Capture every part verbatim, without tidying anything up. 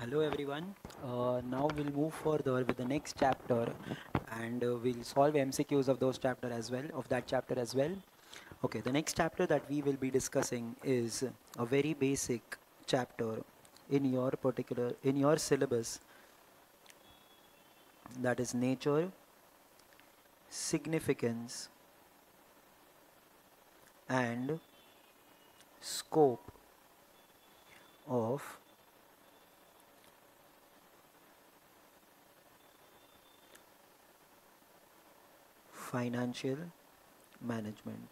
Hello everyone. Uh, now we'll move further with the next chapter and uh, we'll solve M C Qs of those chapter as well, of that chapter as well. Okay, the next chapter that we will be discussing is a very basic chapter in your particular, in your syllabus, that is nature, significance and scope of financial management.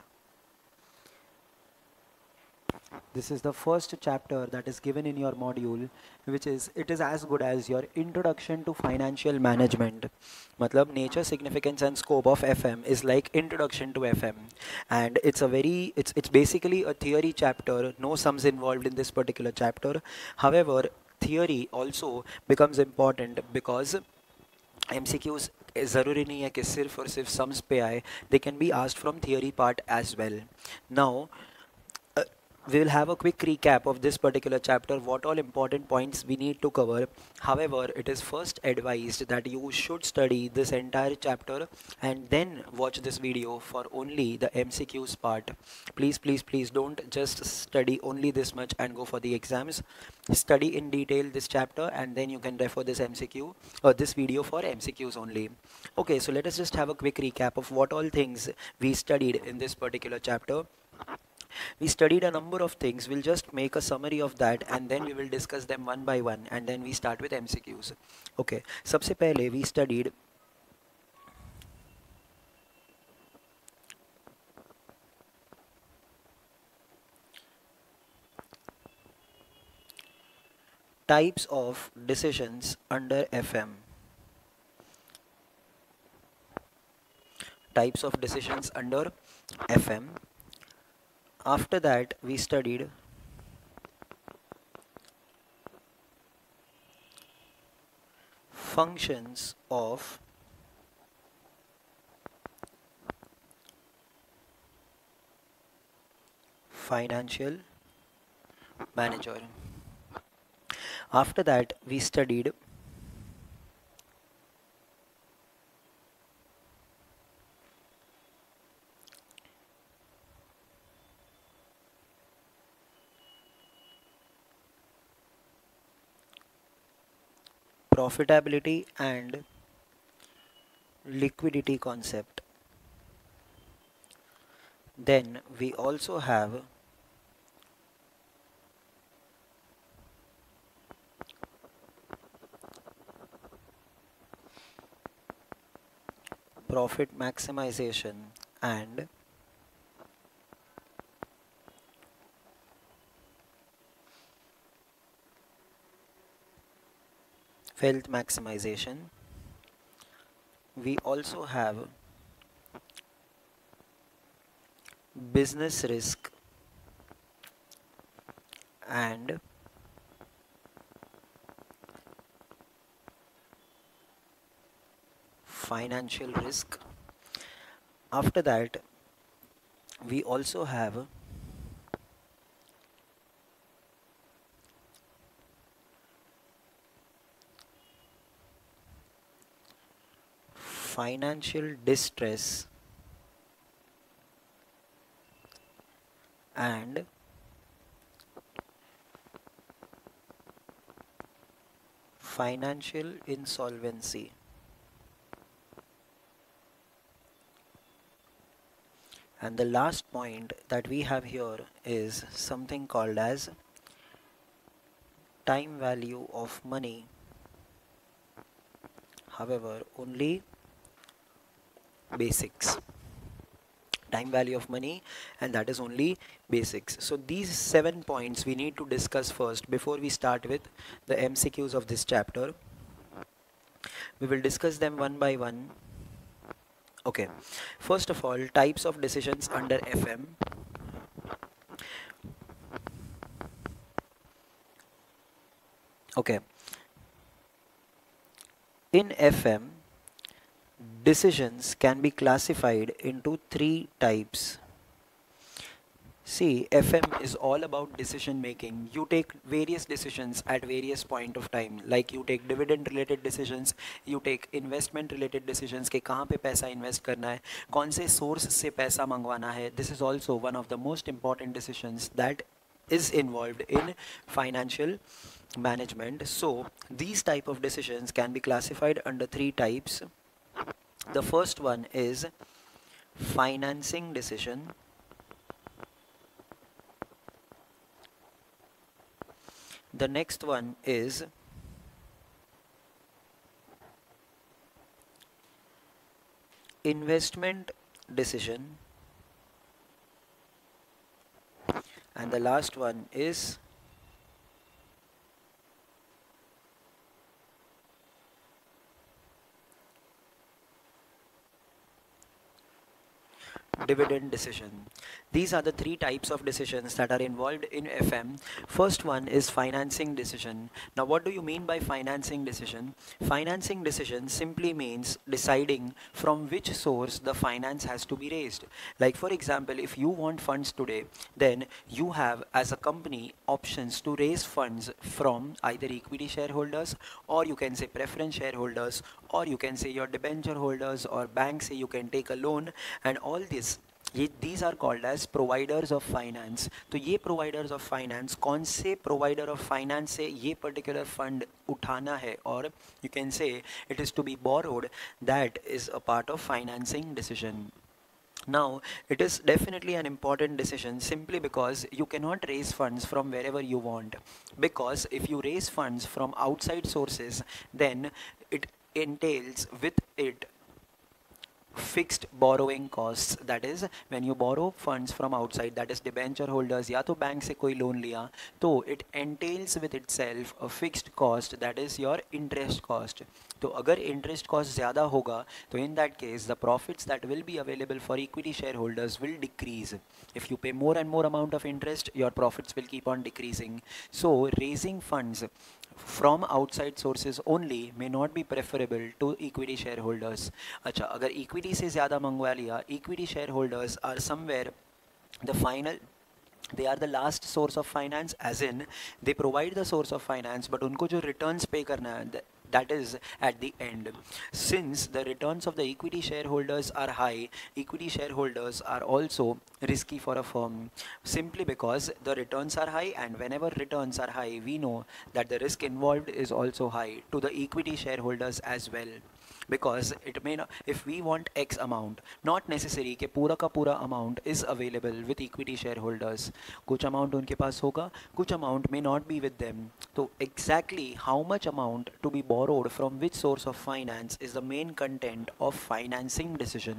This is the first chapter that is given in your module, which is it is as good as your introduction to financial management. Matlab nature, significance and scope of F M is like introduction to F M, and it's a very it's it's basically a theory chapter. No sums involved in this particular chapter. However, theory also becomes important because M C Qs ज़रूरी नहीं है कि सिर्फ और सिर्फ sums पे आए. They can be asked from theory part as well. Now we will have a quick recap of this particular chapter, what all important points we need to cover. However, it is first advised that you should study this entire chapter and then watch this video for only the M C Qs part. Please, please, please don't just study only this much and go for the exams. Study in detail this chapter and then you can refer this M C Q or this video for M C Qs only. Okay, so let us just have a quick recap of what all things we studied in this particular chapter. We studied a number of things. We'll just make a summary of that and then we will discuss them one by one and then we start with M C Qs. Okay, सबसे पहले we studied types of decisions under F M. Types of decisions under F M. After that, we studied functions of financial manager. After that, we studied profitability and liquidity concept. Then we also have profit maximization and wealth maximization. We also have business risk and financial risk. After that, we also have financial distress and financial insolvency. And the last point that we have here is something called as time value of money. However, only basics. Time value of money, and that is only basics. So these seven points we need to discuss first before we start with the M C Qs of this chapter. We will discuss them one by one. Okay, first of all, types of decisions under F M. Okay, in F M, decisions can be classified into three types. See, F M is all about decision making. You take various decisions at various point of time. Like you take dividend related decisions, you take investment related decisions कि कहाँ पे पैसा invest करना है, कौन से source से पैसा मंगवाना है. This is also one of the most important decisions that is involved in financial management. So these type of decisions can be classified under three types. The first one is financing decision. The next one is investment decision, and the last one is dividend decision. These are the three types of decisions that are involved in F M. First one is financing decision. Now, what do you mean by financing decision? Financing decision simply means deciding from which source the finance has to be raised. Like for example, if you want funds today, then you have as a company options to raise funds from either equity shareholders, or you can say preference shareholders, or you can say your debenture holders, or banks say you can take a loan, and all this ये these are called as providers of finance. तो ये providers of finance कौन से provider of finance से ये particular fund उठाना है, और you can say it is to be borrowed, that is a part of financing decision. Now, it is definitely an important decision simply because you cannot raise funds from wherever you want. Because if you raise funds from outside sources, then it entails with it fixed borrowing costs. That is, when you borrow funds from outside, that is debenture holders या तो bank से कोई loan लिया, तो it entails with itself a fixed cost, that is your interest cost. तो अगर interest cost ज़्यादा होगा, तो in that case the profits that will be available for equity shareholders will decrease. If you pay more and more amount of interest, your profits will keep on decreasing. So raising funds from outside sources only may not be preferable to equity shareholders. अच्छा, अगर equity से ज़्यादा मंगवा लिया, equity shareholders are somewhere the final, they are the last source of finance, as in they provide the source of finance, but उनको जो returns pay करना है, that is at the end. Since the returns of the equity shareholders are high, equity shareholders are also risky for a firm, simply because the returns are high, and whenever returns are high, we know that the risk involved is also high to the equity shareholders as well. Because it may not, if we want X amount, not necessary कि पूरा का पूरा amount is available with equity shareholders. कुछ amount उनके पास होगा, कुछ amount may not be with them. So exactly how much amount to be borrowed from which source of finance is the main content of financing decision.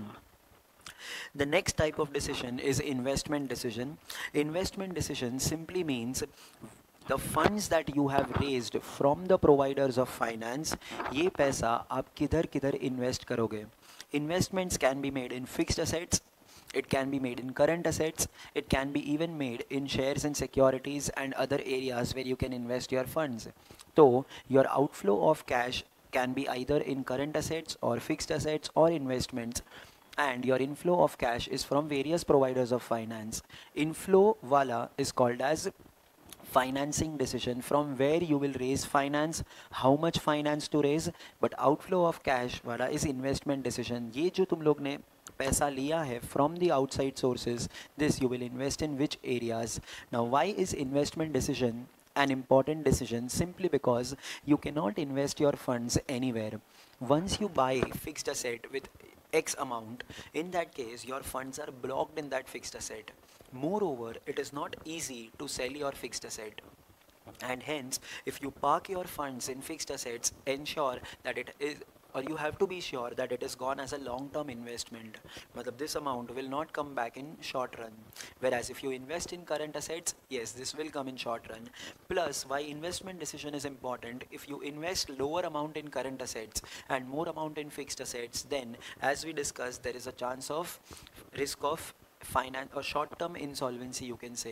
The next type of decision is investment decision. Investment decision simply means the funds that you have raised from the providers of finance, ये पैसा आप किधर किधर invest करोगे. Investments can be made in fixed assets, it can be made in current assets, it can be even made in shares and securities and other areas where you can invest your funds. So your outflow of cash can be either in current assets or fixed assets or investments, and your inflow of cash is from various providers of finance. Inflow wala is called as financing decision, from where you will raise finance, how much finance to raise, but outflow of cash wala is investment decision. ये जो तुम लोग ने पैसा लिया है from the outside sources, this you will invest in which areas. Now, why is investment decision an important decision? Simply because you cannot invest your funds anywhere. Once you buy fixed asset with X amount, in that case your funds are blocked in that fixed asset. Moreover, it is not easy to sell your fixed asset, and hence if you park your funds in fixed assets, ensure that it is, or you have to be sure that it is gone as a long term investment. Matlab, this amount will not come back in short run, whereas if you invest in current assets, yes, this will come in short run. Plus, why investment decision is important: if you invest lower amount in current assets and more amount in fixed assets, then as we discussed, there is a chance of risk of finance or short term insolvency, you can say.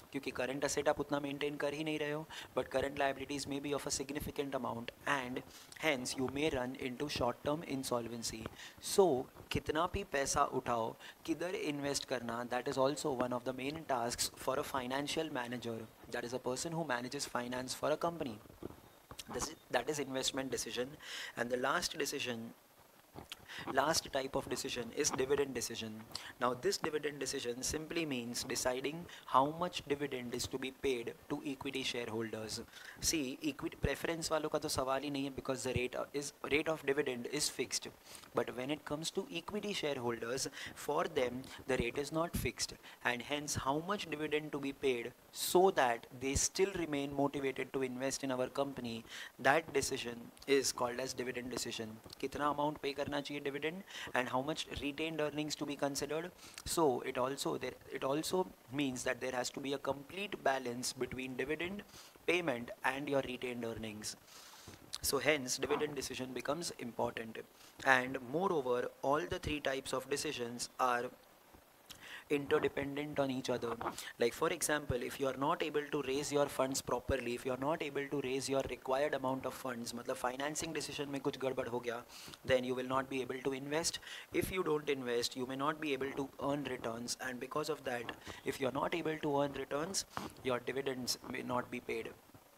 क्योंकि current asset आप उतना maintain कर ही नहीं रहे हो, but current liabilities may be of a significant amount and hence you may run into short term insolvency. So कितना भी पैसा उठाओ, किधर इन्वेस्ट करना, that is also one of the main task for a financial manager, that is a person who manages finance for a company. This is, that is investment decision. And the last decision, last type of decision is dividend decision. Now this dividend decision simply means deciding how much dividend is to be paid to equity shareholders. See, equity preference वालों का तो सवाल ही नहीं है, because the rate is rate of dividend is fixed. But when it comes to equity shareholders, for them the rate is not fixed, and hence how much dividend to be paid so that they still remain motivated to invest in our company, that decision is called as dividend decision. कितना amount pay करना चाहिए dividend and how much retained earnings to be considered. So it also there it also means that there has to be a complete balance between dividend payment and your retained earnings. So hence dividend decision becomes important. And moreover, all the three types of decisions are interdependent on each other. Like for example, if you are not able to raise your funds properly, if you are not able to raise your required amount of funds, मतलब financing decision में कुछ गड़बड़ हो गया, then you will not be able to invest. If you don't invest, you may not be able to earn returns, and because of that, if you are not able to earn returns, your dividends may not be paid.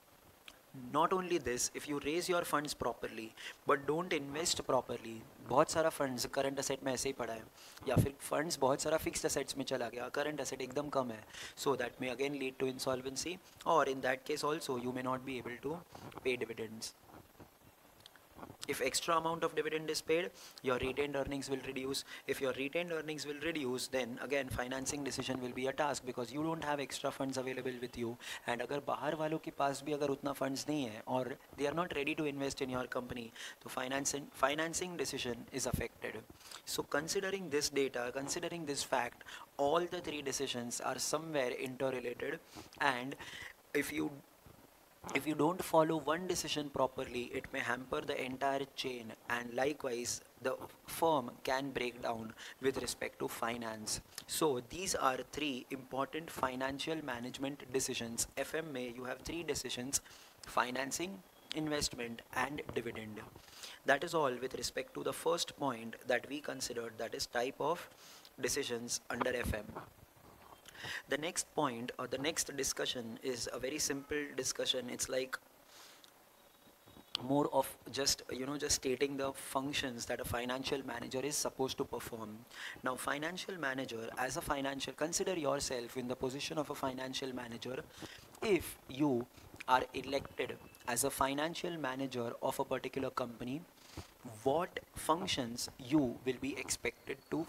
Not only this, if you raise your funds properly but don't invest properly, बहुत सारा funds current asset में ऐसे ही पड़ा है, या फिर funds बहुत सारा fixed assets में चला गया, current asset एकदम कम है, so that may again lead to insolvency, or in that case also you may not be able to pay dividends. If extra amount of dividend is paid, your retained earnings will reduce. If your retained earnings will reduce, then again financing decision will be a task, because you don't have extra funds available with you. And अगर बाहर वालों के पास भी अगर उतना funds नहीं है, और they are not ready to invest in your company, तो financing financing decision is affected. So considering this data, considering this fact, all the three decisions are somewhere interrelated, and if you if you don't follow one decision properly, it may hamper the entire chain, and likewise the firm can break down with respect to finance. So these are three important financial management decisions. F M में you have three decisions: financing, investment and dividend. That is all with respect to the first point that we considered, that is type of decisions under F M. The next point, or the next discussion, is a very simple discussion. It's like more of just, you know, just stating the functions that a financial manager is supposed to perform. Now financial manager, as a financial, consider yourself in the position of a financial manager. If you are elected as a financial manager of a particular company, what functions you will be expected to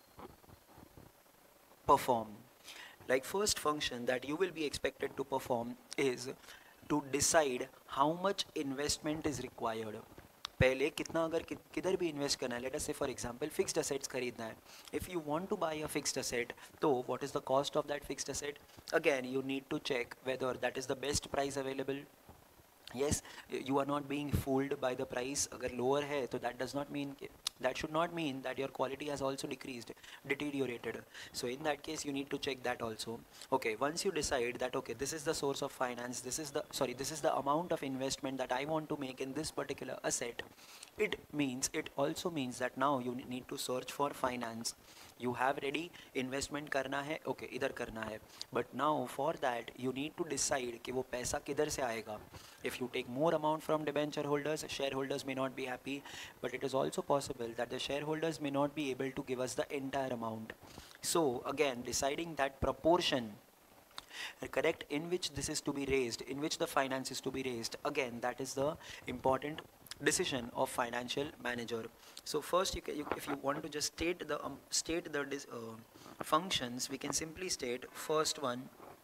perform? Like first function that you will be expected to perform is to decide how much investment is required. पहले कितना अगर कि, किधर भी invest करना है, late us से for example fixed assets खरीदना है. If you want to buy a fixed asset, तो what is the cost of that fixed asset? Again you need to check whether that is the best price available. Yes, you are not being fooled by the price. अगर lower है तो that does not mean, that should not mean that your quality has also decreased, deteriorated. So in that case you need to check that also. Okay, once you decide that okay, this is the source of finance, this is the sorry this is the amount of investment that I want to make in this particular asset, it means it also means that now you need to search for finance. You have ready investment करना है, okay इधर करना है, but now for that you need to decide कि वो पैसा किधर से आएगा. If you take more amount from debenture holders, shareholders may not be happy, but it is also possible that the shareholders may not be able to give us the entire amount. So again, deciding that proportion, correct, in which this is to be raised, in which the finance is to be raised, again that is the important decision of financial manager. So first you, can, you if you want to just state the um, state the uh, functions, we can simply state first one,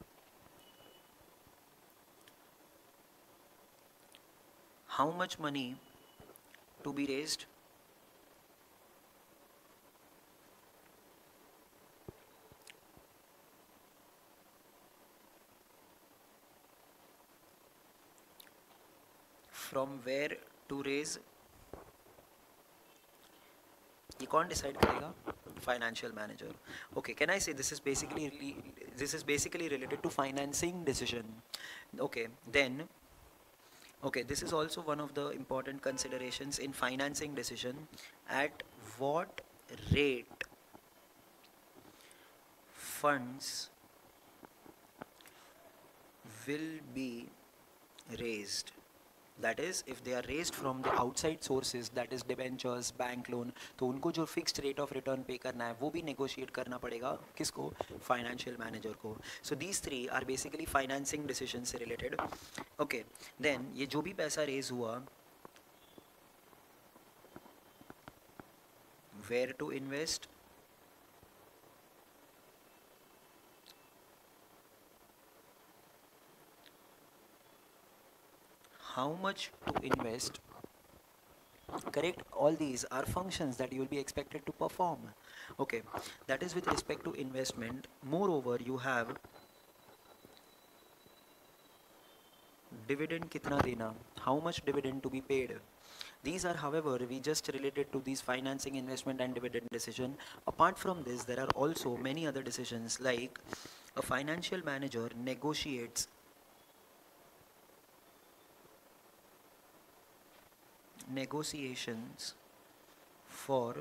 how much money to be raised, from where to raise, ये कौन decide करेगा? financial manager. Okay, can I say this is basically really, this is basically related to financing decision. Okay, then okay, this is also one of the important considerations in financing decision. At what rate funds will be raised? That is, if they are raised from the outside sources, that is debentures, bank loan, तो उनको जो fixed rate of return pay करना है वो भी negotiate करना पड़ेगा किसको? Financial manager को. So these three are basically financing decisions से related. Okay, then ये जो भी पैसा raise हुआ, where to invest, how much to invest, correct? All these are functions that you will be expected to perform. Okay, that is with respect to investment. Moreover, you have dividend kitna dena, how much dividend to be paid. These are, however, we just related to these financing, investment and dividend decision. Apart from this, there are also many other decisions, like a financial manager negotiates negotiations for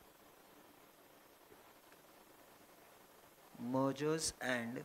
mergers and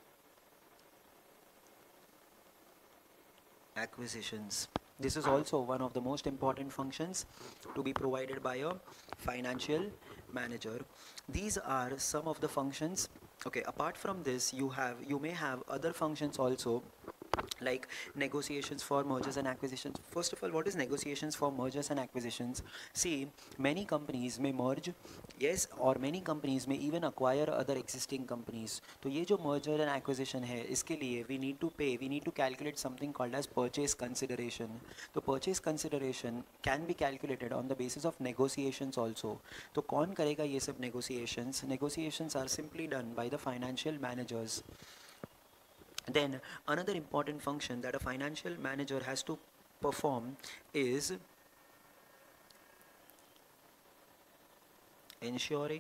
acquisitions. This is also one of the most important functions to be provided by a financial manager. These are some of the functions. Okay, apart from this, you have you may have other functions also, like negotiations for mergers and acquisitions. First of all, what is negotiations for mergers and acquisitions? See, many companies may merge, yes, or many companies may even acquire other existing companies. तो ये जो merger and acquisition है, इसके लिए we need to pay, we need to calculate something called as purchase consideration. तो purchase consideration can be calculated on the basis of negotiations also. तो कौन करेगा ये सब negotiations? Negotiations are simply done by the financial managers. Then another important function that a financial manager has to perform is ensuring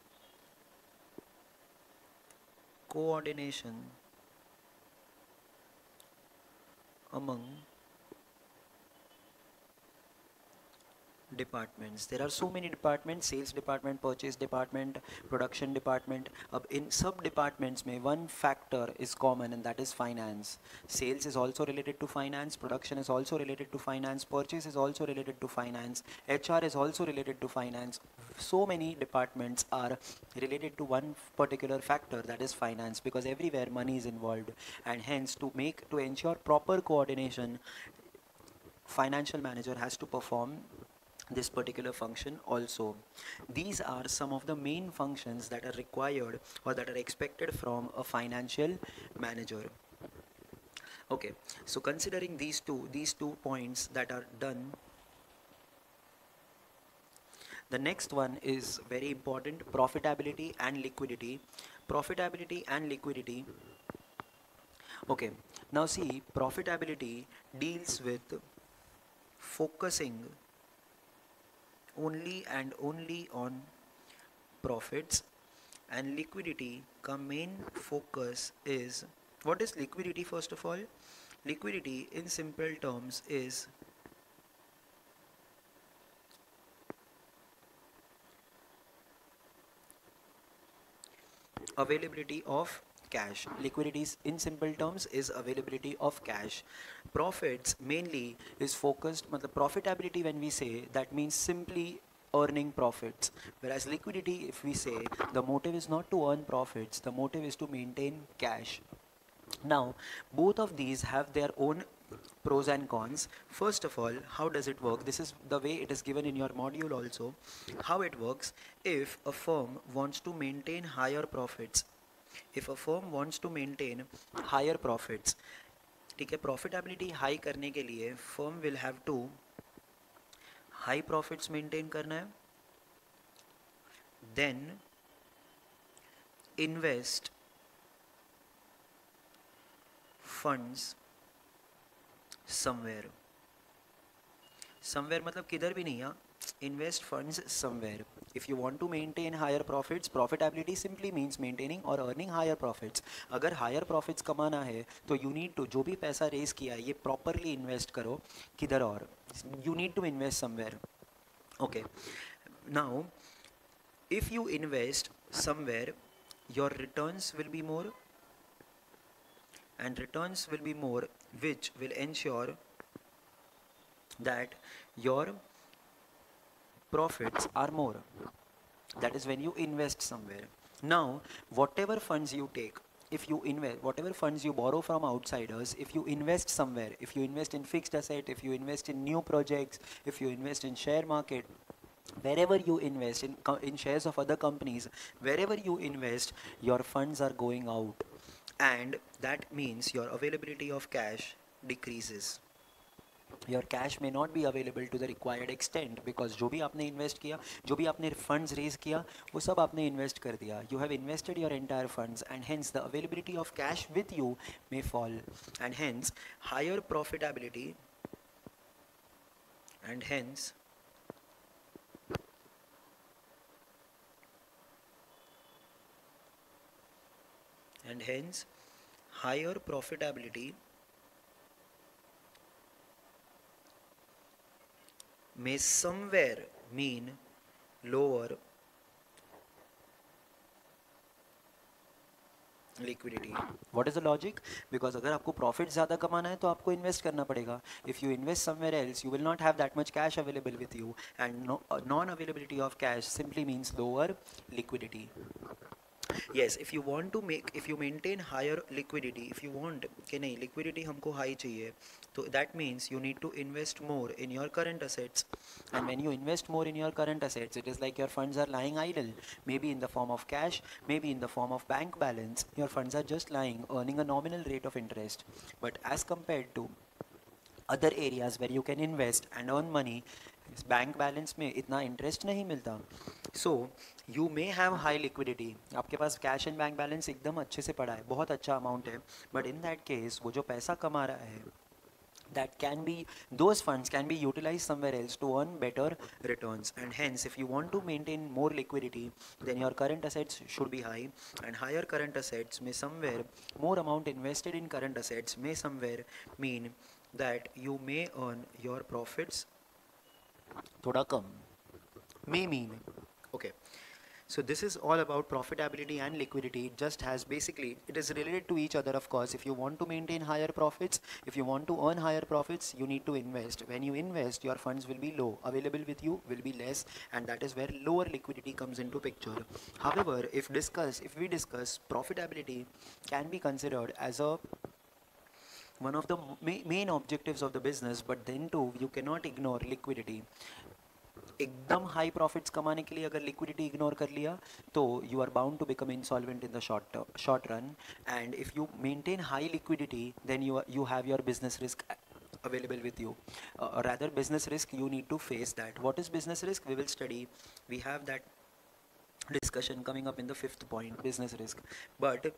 coordination among departments. There are so many departments: sales department, purchase department, production department. अब in sub departments में one factor is common, and that is finance. Sales is also related to finance, production is also related to finance, purchase is also related to finance, H R is also related to finance. So many departments are related to one particular factor, that is finance, because everywhere money is involved, and hence to make to ensure proper coordination, financial manager has to perform this particular function also. These are some of the main functions that are required or that are expected from a financial manager. Okay, so considering these two these two points that are done, the next one is very important: profitability and liquidity. Profitability and liquidity. Okay, now see, profitability deals with focusing only and only on profits, and liquidity ka main focus is, what is liquidity? First of all, liquidity in simple terms is availability of cash. Liquidity in simple terms is availability of cash. Profits mainly is focused, matlab profitability when we say, that means simply earning profits, whereas liquidity, if we say, the motive is not to earn profits, the motive is to maintain cash. Now both of these have their own pros and cons. First of all, how does it work? This is the way it is given in your module also. How it works: if a firm wants to maintain higher profits, if a firm wants to maintain higher profits, ठीक है, profitability high करने के लिए firm will have to high profits maintain करना है, then invest funds somewhere. Somewhere मतलब किधर भी नहीं, हाँ, invest funds somewhere. If you want to maintain higher profits, profitability simply means maintaining or earning higher profits. अगर higher profits कमाना है तो you need to जो भी पैसा raise किया है ये properly invest करो किधर और you need to invest somewhere. Okay, now if you invest somewhere, your returns will be more, and returns will be more, which will ensure that your profits are more. That is when you invest somewhere. Now, whatever funds you take, if you invest, whatever funds you borrow from outsiders, if you invest somewhere, if you invest in fixed asset, if you invest in new projects, if you invest in share market, wherever you invest in, in shares of other companies, wherever you invest, your funds are going out, and that means your availability of cash decreases. Your cash may not be available to the required extent because जो भी आपने invest किया, जो भी आपने funds raise किया, वो सब आपने invest कर दिया. You have invested your entire funds, and hence the availability of cash with you may fall, and hence higher profitability, and hence and hence higher profitability may somewhere mean lower liquidity. What is the logic? Because अगर आपको profit ज़्यादा कमाना है तो आपको invest करना पड़ेगा. If you invest somewhere else, you will not have that much cash available with you, and no, uh, non-availability of cash simply means lower liquidity. Yes, if you want to make, if you maintain higher liquidity, if you want कि नहीं liquidity हमको high चाहिए, so that means you need to invest more in your current assets, and when you invest more in your current assets, it is like your funds are lying idle, maybe in the form of cash, maybe in the form of bank balance. Your funds are just lying, earning a nominal rate of interest, but as compared to other areas where you can invest and earn money, bank balance में इतना interest नहीं मिलता. So you may have high liquidity, आपके पास cash and bank balance एकदम अच्छे से पड़ा है, बहुत अच्छा अमाउंट है, बट इन दैट केस वो जो पैसा कमा रहा है, that can be, those funds can be utilized somewhere else to earn better returns, and hence if you want to maintain more liquidity, then your current assets should be high, and higher current assets may somewhere, more amount invested in current assets may somewhere mean that you may earn your profits thoda kam, may mean. Okay, so this is all about profitability and liquidity. It just has basically, it is related to each other, of course. If you want to maintain higher profits, if you want to earn higher profits, you need to invest. When you invest, your funds will be low, available with you will be less, and that is where lower liquidity comes into picture. However, if discuss if we discuss profitability can be considered as a one of the ma main objectives of the business, but then too you cannot ignore liquidity. एकदम high profits कमाने के लिए अगर liquidity ignore कर लिया तो you are bound to become insolvent in the short short run, and if you maintain high liquidity then you you have your business risk available with you, uh, or rather business risk you need to face that. What is business risk? We will study, we have that discussion coming up in the fifth point, business risk. But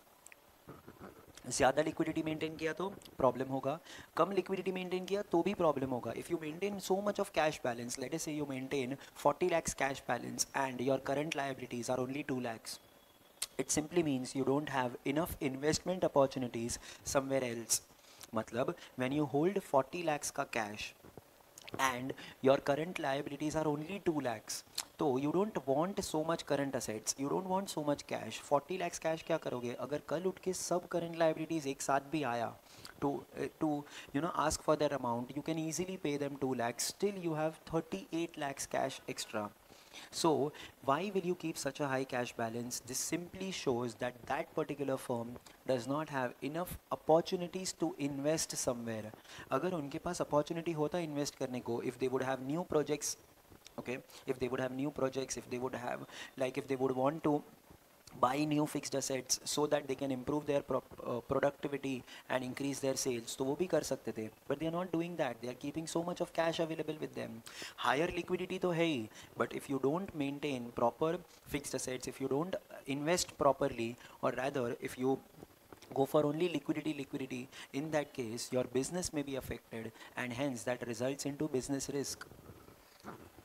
ज़्यादा liquidity maintain किया तो problem होगा, कम liquidity maintain किया तो भी problem होगा. If you maintain so much of cash balance, let us say you maintain forty lakhs cash balance and your current liabilities are only two lakhs, it simply means you don't have enough investment opportunities somewhere else. मतलब when you hold forty lakhs का cash and your current liabilities are only two lakhs, तो you don't want so much current assets, you don't want so much cash. forty lakhs cash क्या करोगे? अगर कल उठ के सब current liabilities एक साथ भी आया to uh, to you know ask for that amount, you can easily pay them two lakhs, still you have thirty-eight lakhs cash extra. So why will you keep such a high cash balance? This simply shows that that particular firm does not have enough opportunities to invest somewhere. अगर उनके पास opportunity होता invest करने को, if they would have new projects, okay, if they would have new projects, if they would have, like if they would want to buy new fixed assets so that they can improve their pro uh, productivity and increase their sales, तो वो भी कर सकते थे, but they are not doing that. They are keeping so much of cash available with them. Higher liquidity तो है ही, but if you don't maintain proper fixed assets, if you don't invest properly, or rather if you go for only liquidity liquidity in that case your business may be affected, and hence that results into business risk.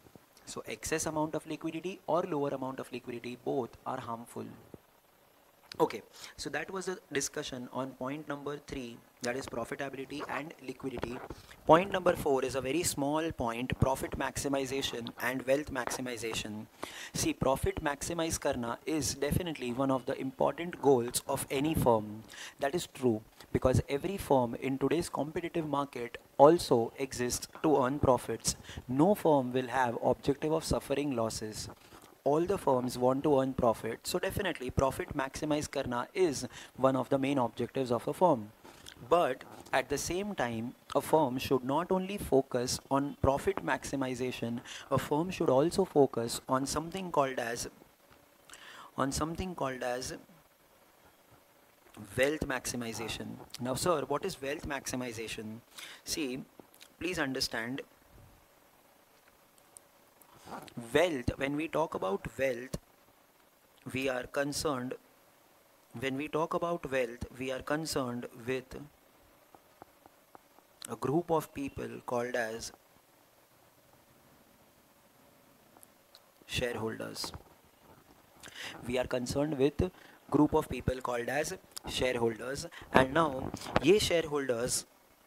So excess amount of liquidity or lower amount of liquidity, both are harmful. Okay, so that was a discussion on point number three, that is profitability and liquidity. Point number four is a very small point, profit maximization and wealth maximization. See, profit maximize karna is definitely one of the important goals of any firm. That is true because every firm in today's competitive market also exists to earn profits. No firm will have objective of suffering losses. All the firms want to earn profit, so definitely profit maximize karna is one of the main objectives of a firm. But at the same time, a firm should not only focus on profit maximization, a firm should also focus on something called as on something called as wealth maximization. Now sir, what is wealth maximization? See, please understand, wealth, when we talk about wealth, we are concerned, when we talk about wealth, we are concerned with a group of people called as shareholders. We are concerned with group of people called as shareholders, and now ye shareholders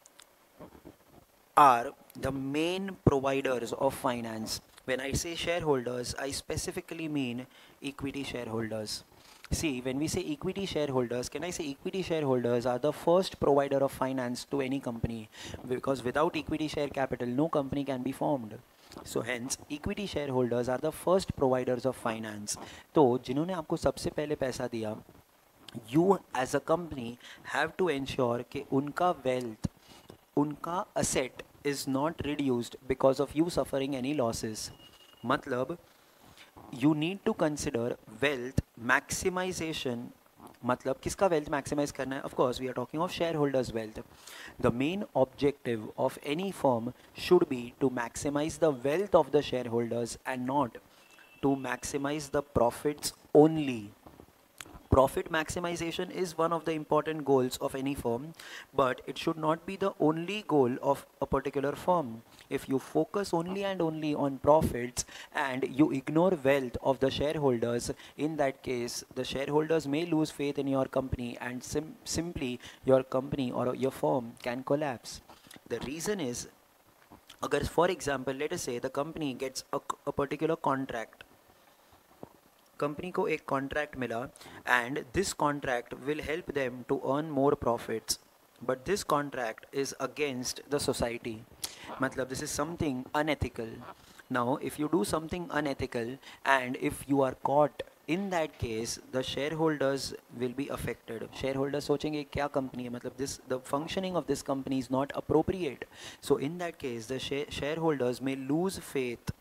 are the main providers of finance. When I say shareholders, I specifically mean equity shareholders. See, when we say equity shareholders, can I say equity shareholders are the first provider of finance to any company, because without equity share capital, no company can be formed. So hence, equity shareholders are the first providers of finance. तो जिन्होंने आपको सबसे पहले पैसा दिया, you as a company have to ensure कि उनका wealth, उनका asset is not reduced because of you suffering any losses. मतलब you need to consider wealth maximization. मतलब किसका wealth maximize करना है? Of course, we are talking of shareholders' wealth. The main objective of any firm should be to maximize the wealth of the shareholders and not to maximize the profits only. Profit maximization is one of the important goals of any firm, but it should not be the only goal of a particular firm. If you focus only and only on profits and you ignore wealth of the shareholders, in that case, the shareholders may lose faith in your company and sim simply your company or your firm can collapse. The reason is, agar, for example, let us say the company gets a, a particular contract. Company को एक contract मिला and this contract will help them to earn more profits, but this contract is against the society. मतलब this is something unethical. Now if you do something unethical and if you are caught, in that case the shareholders will be affected. Shareholders सोचेंगे क्या company है, मतलब this the functioning of this company is not appropriate. So in that case the shareholders may lose faith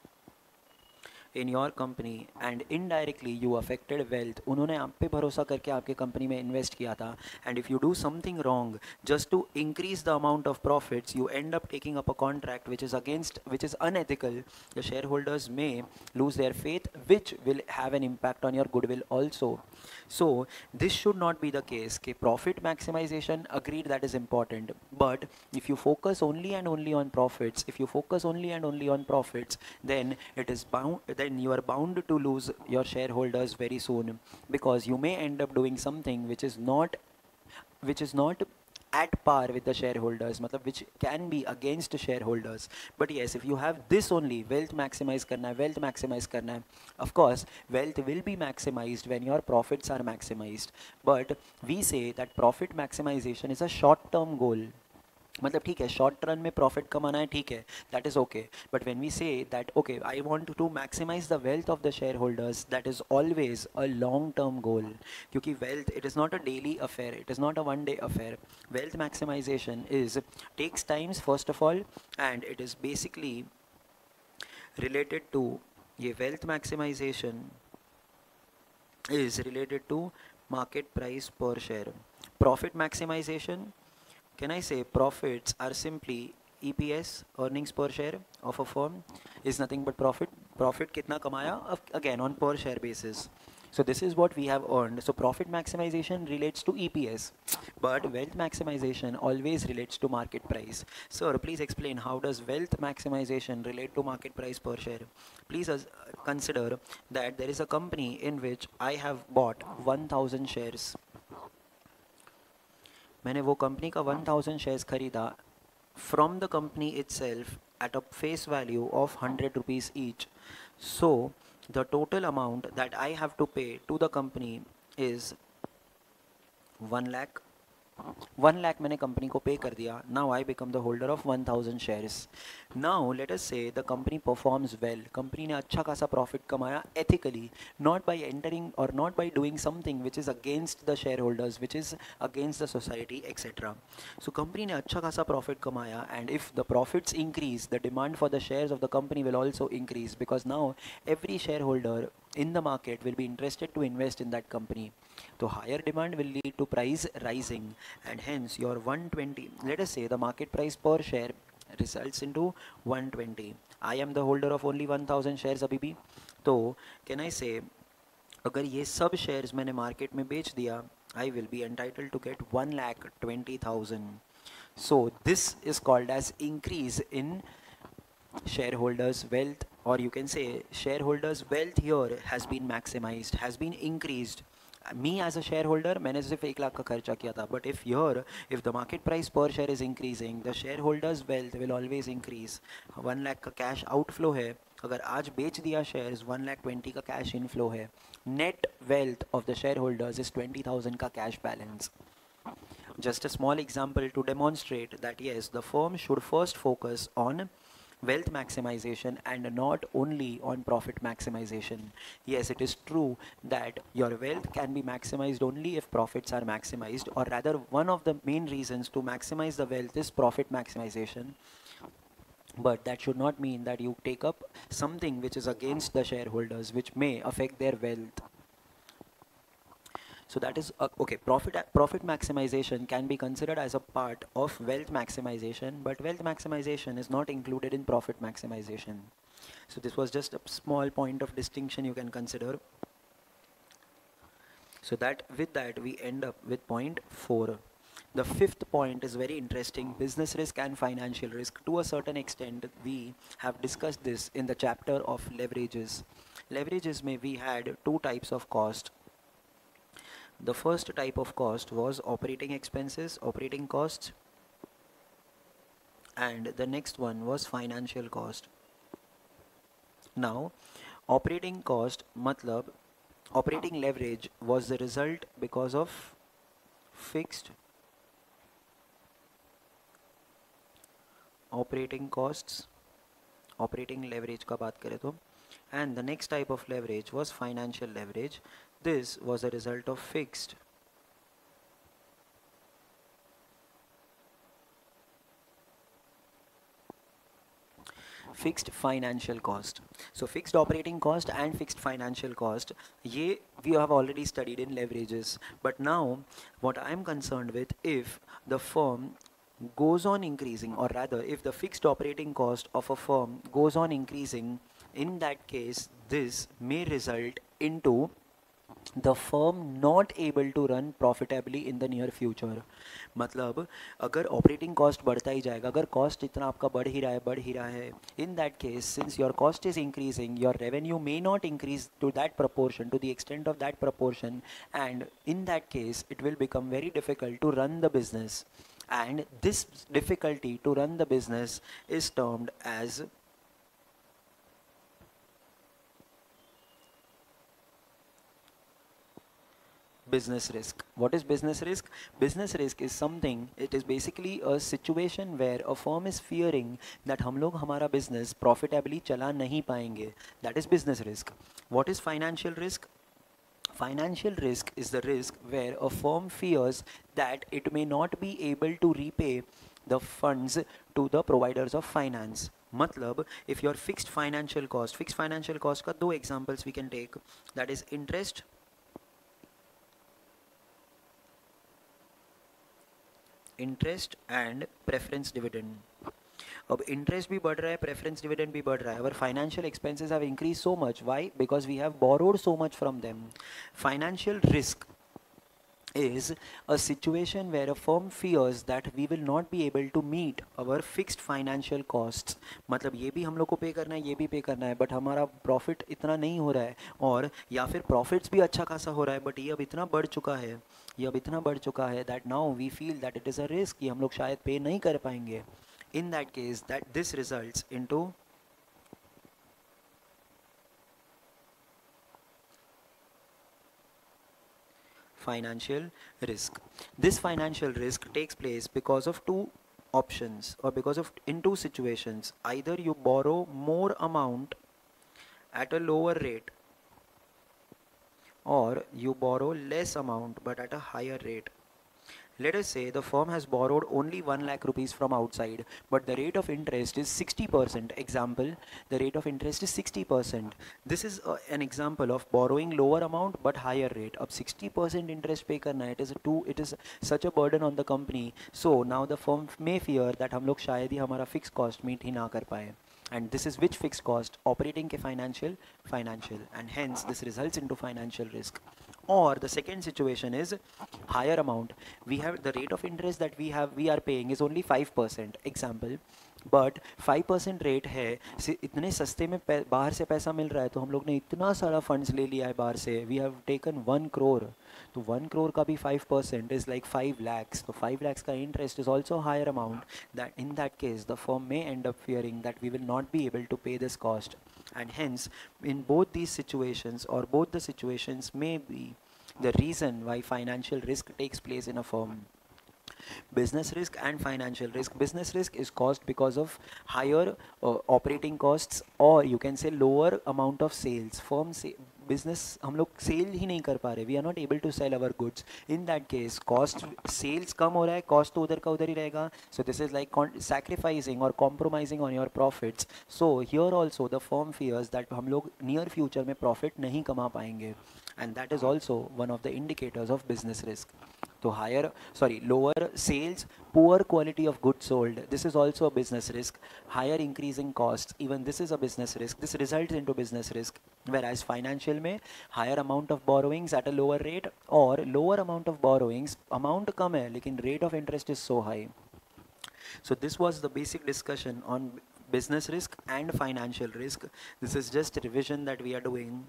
in your company and indirectly you affected wealth. उन्होंने आप पे भरोसा करके आपके कंपनी में इन्वेस्ट किया था, and if you do something wrong just to increase the amount of profits, you end up taking up a contract which is against, which is unethical. The shareholders may lose their faith, which will have an impact on your goodwill also. So this should not be the case. Okay, profit maximization, agreed, that is important, but if you focus only and only on profits, if you focus only and only on profits, then it is bound, then you are bound to lose your shareholders very soon, because you may end up doing something which is not which is not at par with the shareholders, matlab which can be against shareholders. But yes, if you have this only, wealth maximize karna hai, wealth maximize karna hai, of course wealth will be maximized when your profits are maximized. But we say that profit maximization is a short term goal. मतलब ठीक है, short run में profit कमाना है, ठीक है, that is okay. But when we say that okay I want to maximise the wealth of the share holders, that is always a long term goal. क्योंकि wealth, it is not a daily affair, it is not a one day affair. Wealth maximisation is takes times first of all, and it is basically related to, ये wealth maximisation is related to market price पर share. Profit maximisation, can I say profits are simply E P S, earnings per share of a firm, is nothing but profit. Profit कितना कमाया, again on per share basis. So this is what we have earned. So profit maximization relates to E P S, but wealth maximization always relates to market price. Sir, please explain how does wealth maximization relate to market price per share? Please uh, consider that there is a company in which I have bought one thousand shares. मैंने वो company का one thousand shares खरीदा from the company itself at a face value of one hundred rupees each. So the total amount that I have to pay to the company is one lakh. One lakh मैंने company को pay कर दिया. Now I become the holder of one thousand shares. Now let us say the company performs well. Company ने अच्छा खासा profit कमाया ethically, not by entering और not by doing something which is against the share holders, which is against the society etcetera. So company ने अच्छा खासा profit कमाया, and if the profits increase the demand for the shares of the company will also increase, because now every shareholder in the market will be interested to invest in that company. So higher demand will lead to price rising, and hence your one hundred twenty, let us say the market price per share results into one hundred twenty. I am the holder of only one thousand shares अभी भी. तो can I say अगर ये सब shares मैंने market में बेच दिया, I will be entitled to get one lakh twenty thousand. So this is called as increase in shareholders wealth, or you can say shareholders wealth here has been maximized, has been increased. Me as a shareholder मैंने सिर्फ एक लाख का खर्चा किया था, but if here if the market price per share is increasing, the shareholders wealth will always increase. one lakh का cash outflow है, अगर आज बेच दिया shares one lakh twenty का cash inflow है. Net wealth of the shareholders is twenty thousand का cash balance. Just a small example to demonstrate that yes, the firm should first focus on wealth maximization and not only on profit maximization. Yes, it is true that your wealth can be maximized only if profits are maximized, or rather one of the main reasons to maximize the wealth is profit maximization. But that should not mean that you take up something which is against the shareholders, which may affect their wealth. So that is uh, okay. Profit profit maximization can be considered as a part of wealth maximization, but wealth maximization is not included in profit maximization. So this was just a small point of distinction you can consider. So that with that we end up with point four. The fifth point is very interesting: business risk and financial risk. To a certain extent, we have discussed this in the chapter of leverages. Leverages may we had two types of cost. The first type of cost was operating expenses, operating costs, and the next one was financial cost. Now, operating cost, matlab, operating leverage was the result because of fixed operating costs, operating leverage का बात करें तो, and the next type of leverage was financial leverage. This was a result of fixed fixed financial cost. So fixed operating cost and fixed financial cost, ye we have already studied in leverages. But now what I am concerned with, if the firm goes on increasing, or rather if the fixed operating cost of a firm goes on increasing, in that case this may result into the firm not able to run profitably in the near future. मतलब अगर operating cost बढ़ता ही जाएगा, अगर cost इतना आपका बढ़ ही रहा है बढ़ ही रहा है, in that case since your cost is increasing, your revenue may not increase to that proportion, to the extent of that proportion, and in that case it will become very difficult to run the business, and this difficulty to run the business is termed as business risk. What is business risk? Business risk is something, it is basically a situation where a firm is fearing that हम लोग हमारा business profitably चला नहीं पाएंगे. That is business risk. What is financial risk? Financial risk is the risk where a firm fears that it may not be able to repay the funds to the providers of finance. मतलब if your fixed financial cost, fixed financial cost का दो examples we can take, that is interest interest and preference dividend. अब interest भी बढ़ रहा है, preference dividend भी बढ़ रहा है, our financial expenses have increased so much. Why? Because we have borrowed so much from them. Financial risk is a situation where a firm fears that we will not be able to meet our fixed financial costs. मतलब ये भी हम लोग को पे करना है, ये भी पे करना है, बट हमारा प्रॉफिट इतना नहीं हो रहा है, और या फिर प्रॉफिट्स भी अच्छा खासा हो रहा है, बट ये अब इतना बढ़ चुका है, ये अब इतना बढ़ चुका है that now we feel that it is a risk कि हम लोग शायद पे नहीं कर पाएंगे. In that case, that this results into financial risk. This financial risk takes place because of two options, or because of in two situations. Either you borrow more amount at a lower rate, or you borrow less amount but at a higher rate. Let us say the firm has borrowed only one lakh rupees from outside, but the rate of interest is sixty percent. Example, the rate of interest is sixty percent. This is uh, an example of borrowing lower amount but higher rate. Ab sixty percent interest pay karna, it is a too, it is such a burden on the company. So now the firm may fear that हम लोग शायद ही हमारा fixed cost meet ही ना कर पाए. And this is which fixed cost? Operating ke financial, financial, and hence this results into financial risk. Or the second situation is higher amount. We have the rate of interest that we have we are paying is only five percent. Example, but five percent rate है, इतने सस्ते में बाहर से पैसा मिल रहा है, तो हम लोग ने इतना सारा फंड्स ले लिया है बाहर से. We have taken one crore, तो one crore का भी five percent is like five lakhs. तो five lakhs का interest is also higher amount. That in that case the firm may end up fearing that we will not be able to pay this cost, and hence in both these situations, or both the situations may be the reason why financial risk takes place in a firm. Business risk and financial risk. Business risk is caused because of higher uh, operating costs, or you can say lower amount of sales. Firm say business हम लोग cell ही नहीं कर पा रहे, we are not able to sell our goods. In that case cost, sales कम हो रहा है, कॉस्ट तो उधर का उधर ही रहेगा. So this is like sacrificing और compromising on your profits. So here also the firm fears that हम लोग नियर फ्यूचर में प्रॉफिट नहीं कमा पाएंगे, and that is also one of the indicators of business risk. So higher, sorry, lower sales, poor quality of goods sold, this is also a business risk. Higher increasing costs, even this is a business risk. This results into business risk. Whereas financial में higher amount of borrowings at a lower rate, or lower amount of borrowings, amount कम है लेकिन rate of interest is so high. So this was the basic discussion on business risk and financial risk. This is just a revision that we are doing.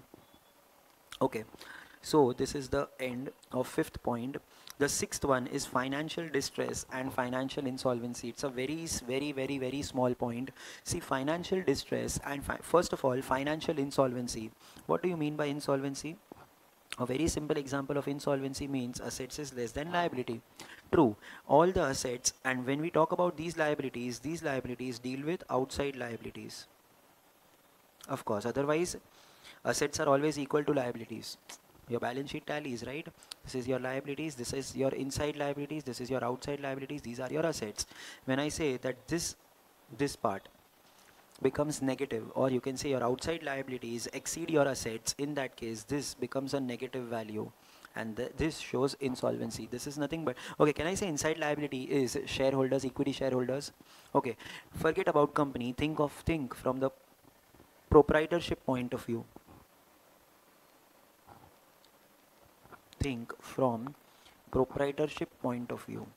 Okay, so this is the end of fifth point. The sixth one is financial distress and financial insolvency. It's a very, very, very, very small point. See, financial distress and fi first of all, financial insolvency. What do you mean by insolvency? A very simple example of insolvency means assets is less than liability. True, all the assets, and when we talk about these liabilities, these liabilities deal with outside liabilities. Of course, otherwise, assets are always equal to liabilities. Your balance sheet tallies, right? This is your liabilities, this is your inside liabilities, this is your outside liabilities, these are your assets. When I say that this, this part becomes negative, or you can say your outside liabilities exceed your assets, in that case, this becomes a negative value. And th this shows insolvency. This is nothing but, okay, can I say inside liability is shareholders, equity shareholders? Okay, forget about company, think of, think from the proprietorship point of view. Think from proprietorship point of view.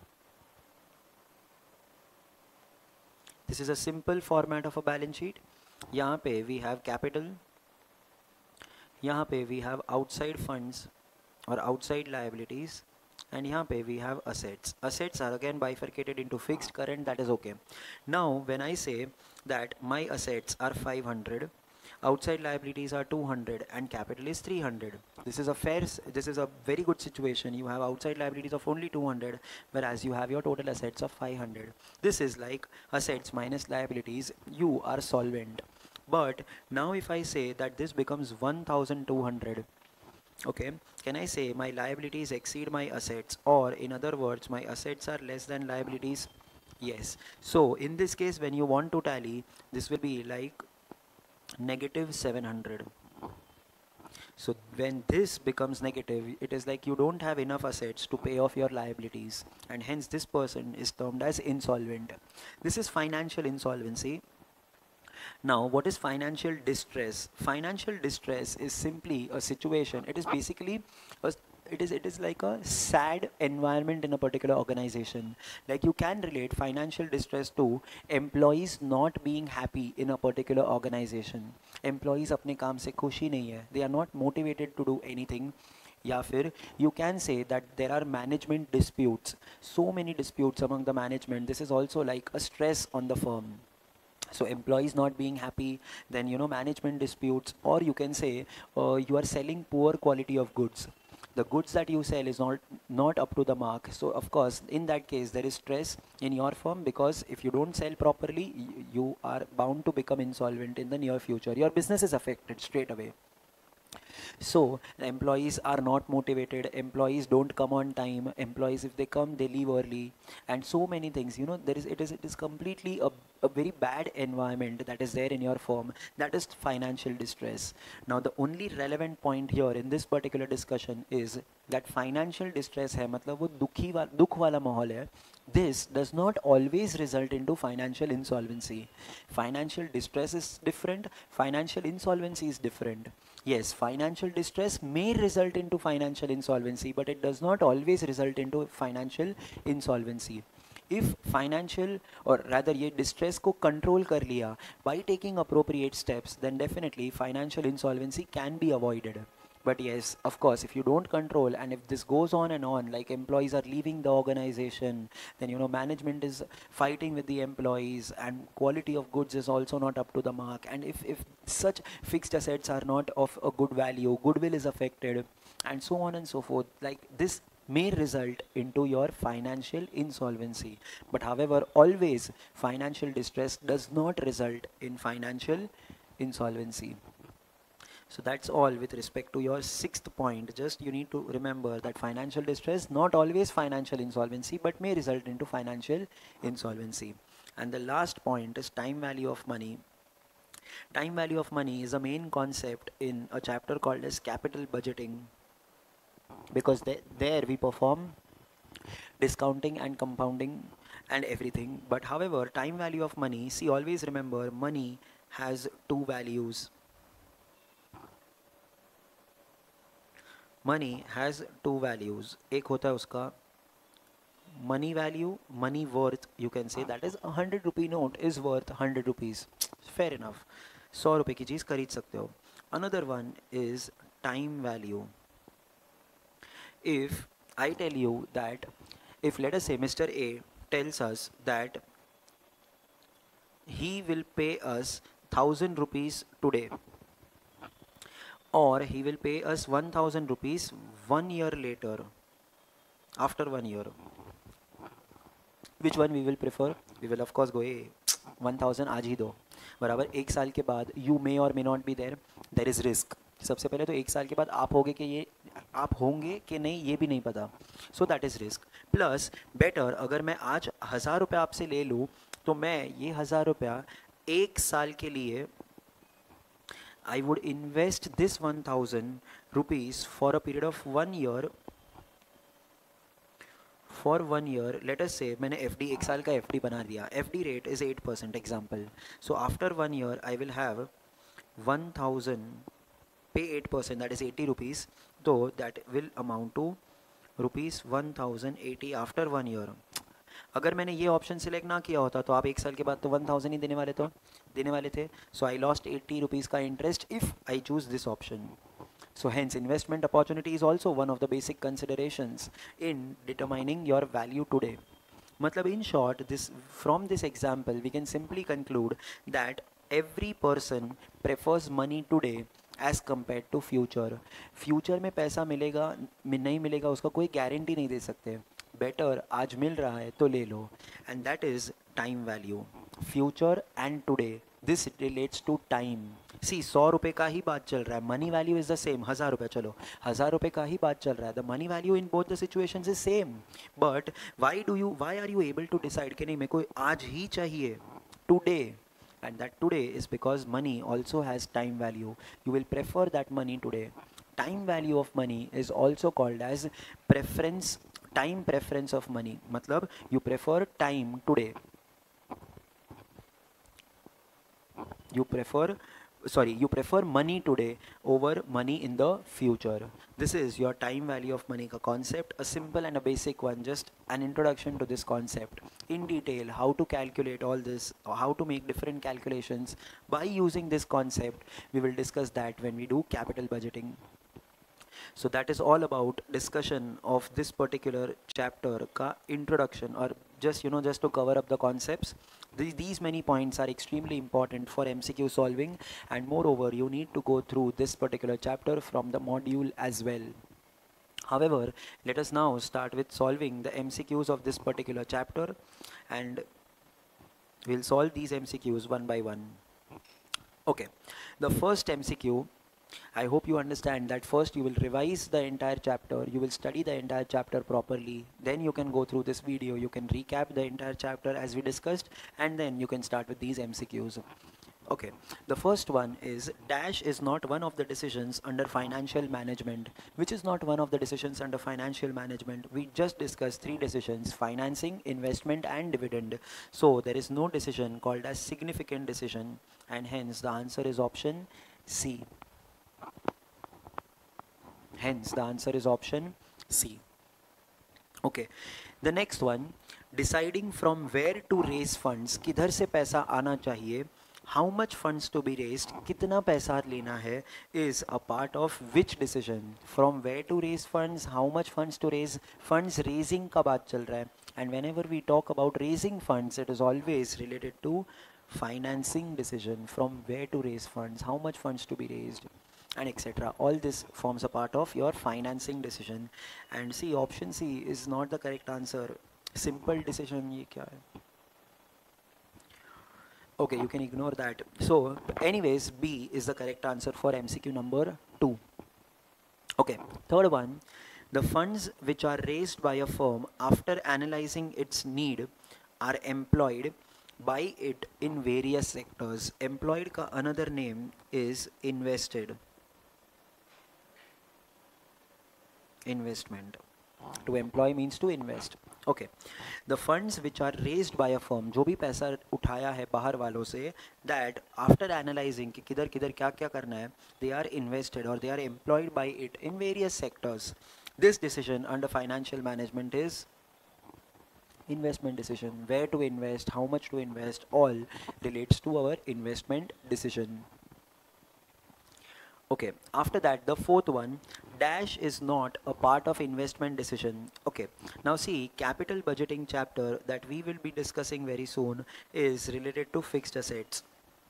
This is a simple format of a balance sheet. यहाँ पे we have capital, यहाँ पे we have outside funds or outside liabilities, and यहाँ पे we have assets. Assets are again bifurcated into fixed, current, that is okay. Now when I say that my assets are five hundred, outside liabilities are two hundred, and capital is three hundred. This is a fair, this is a very good situation. You have outside liabilities of only two hundred, whereas you have your total assets of five hundred. This is like assets minus liabilities. You are solvent. But now if I say that this becomes one thousand two hundred, okay, can I say my liabilities exceed my assets, or in other words, my assets are less than liabilities? Yes. So in this case, when you want to tally, this will be like negative seven hundred. So when this becomes negative, it is like you don't have enough assets to pay off your liabilities, and hence this person is termed as insolvent. This is financial insolvency. Now, what is financial distress? Financial distress is simply a situation. It is basically a, it is it is like a sad environment in a particular organization. Like you can relate financial distress to employees not being happy in a particular organization. Employees अपने काम से खुशी नहीं है. They are not motivated to do anything. या फिर you can say that there are management disputes. So many disputes among the management. This is also like a stress on the firm. So employees not being happy, then you know management disputes, or you can say uh, you are selling poor quality of goods. The goods that you sell is not not up to the mark. So of course in that case there is stress in your firm, because if you don't sell properly, y- you are bound to become insolvent in the near future. Your business is affected straight away. So employees are not motivated, employees don't come on time, employees if they come they leave early, and so many things. You know, there is it is it is completely a, a very bad environment that is there in your firm. That is financial distress. Now the only relevant point here in this particular discussion is that financial distress है मतलब वो दुखी वा दुख वाला माहौल है. This does not always result into financial insolvency. Financial distress is different, financial insolvency is different. Yes, financial distress may result into financial insolvency, but it does not always result into financial insolvency. If financial, or rather ये distress को control कर लिया by taking appropriate steps, then definitely financial insolvency can be avoided. But yes, of course, if you don't control, and if this goes on and on, like employees are leaving the organization, then you know management is fighting with the employees, and quality of goods is also not up to the mark. And if, if such fixed assets are not of a good value, goodwill is affected, and so on and so forth, like this may result into your financial insolvency. But however, always financial distress does not result in financial insolvency. So that's all with respect to your sixth point. Just you need to remember that financial distress, not always financial insolvency, but may result into financial insolvency. And the last point is time value of money. Time value of money is a main concept in a chapter called as capital budgeting, because the, there we perform discounting and compounding and everything. But however, time value of money, see, always remember money has two values. Money has two values. एक होता है उसका money value, money worth, you can say, that is a hundred rupee note is worth hundred rupees. Fair enough. सौ रुपए की चीज़ खरीद सकते हो. Another one is time value. If I tell you that, if let us say Mister A tells us that he will pay us thousand rupees today, or he will pay us one thousand rupees one year later, after one year, which one we will prefer? We will of course go a one thousand आज ही दो, बराबर एक साल के बाद you may or may not be there, there is risk. सबसे पहले तो एक साल के बाद आप होगे कि ये आप होंगे कि नहीं ये भी नहीं पता, so that is risk. Plus better अगर मैं आज हज़ार रुपये आपसे ले लूँ, तो मैं ये हज़ार रुपया एक साल के लिए I would invest this one thousand rupees for a period of one year. For one year, let us say मैंने F D एक साल का F D बना दिया. F D rate is eight percent example. So after one year, I will have one thousand pay eight percent, that is eighty rupees. Though that will amount to rupees one thousand eighty after one year. अगर मैंने ये option select ना किया होता तो आप एक साल के बाद तो वन थाउजेंड ही देने वाले तो देने वाले थे. So I lost eighty rupees का interest if I choose this option. So hence investment opportunity is also one of the basic considerations in determining your value today. मतलब in short, this from this example we can simply conclude that every person prefers money today as compared to future. Future में पैसा मिलेगा नहीं मिलेगा उसका कोई guarantee नहीं दे सकते. बेटर आज मिल रहा है तो ले लो, and that is time value. Future and today, this relates to time. See सौ रुपये का ही बात चल रहा है, money value is the same. हज़ार रुपये, चलो हज़ार रुपये का ही बात चल रहा है, the money value in both the situations is same. But why do you why are you able to decide कि नहीं मेरे को आज ही चाहिए, today? And that today is because money also has time value. You will prefer that money today. time value of money is also called as preference, time preference of money. मतलब you prefer time today, you prefer sorry you prefer money today over money in the future. This is your time value of money ka concept, a simple and a basic one, just an introduction to this concept. In detail, how to calculate all this, or how to make different calculations by using this concept, we will discuss that when we do capital budgeting. So that is all about discussion of this particular chapter ka introduction, or just you know just to cover up the concepts. These, these many points are extremely important for M C Q solving, and moreover you need to go through this particular chapter from the module as well. However, let us now start with solving the M C Qs of this particular chapter, and we'll solve these M C Qs one by one. Okay, the first M C Q, I hope you understand that first you will revise the entire chapter, you will study the entire chapter properly, then you can go through this video, you can recap the entire chapter as we discussed, and then you can start with these M C Qs. Okay, the first one is dash is not one of the decisions under financial management. Which is not one of the decisions under financial management? We just discussed three decisions: financing, investment and dividend. So there is no decision called as significant decision, and hence the answer is option C. Hence the answer is option C. Okay, the next one, deciding from where to raise funds, किधर से पैसा आना चाहिए, how much funds to be raised, कितना पैसा लेना है, is a part of which decision? From where to raise funds, how much funds to raise, funds raising का बात चल रहा है, and whenever we talk about raising funds, it is always related to financing decision. From where to raise funds, how much funds to be raised, and et cetera. All this forms a part of your financing decision. And see, option C is not the correct answer. Simple decision, ye kya hai? Okay, you can ignore that. So, anyways, B is the correct answer for M C Q number two. Okay, third one, the funds which are raised by a firm after analyzing its need are employed by it in various sectors. Employed ka another name is invested. Investment. To employ means to invest. Okay, the funds which are raised by a firm, जो भी पैसा उठाया है बाहर वालों से, that after analyzing कि किधर किधर क्या क्या करना है, they are invested or they are employed by it in various sectors. This decision under financial management is investment decision. Where to invest, how much to invest, all relates to our investment decision. Okay, after that, the fourth one, dash is not a part of investment decision. Okay, now see, capital budgeting chapter that we will be discussing very soon is related to fixed assets.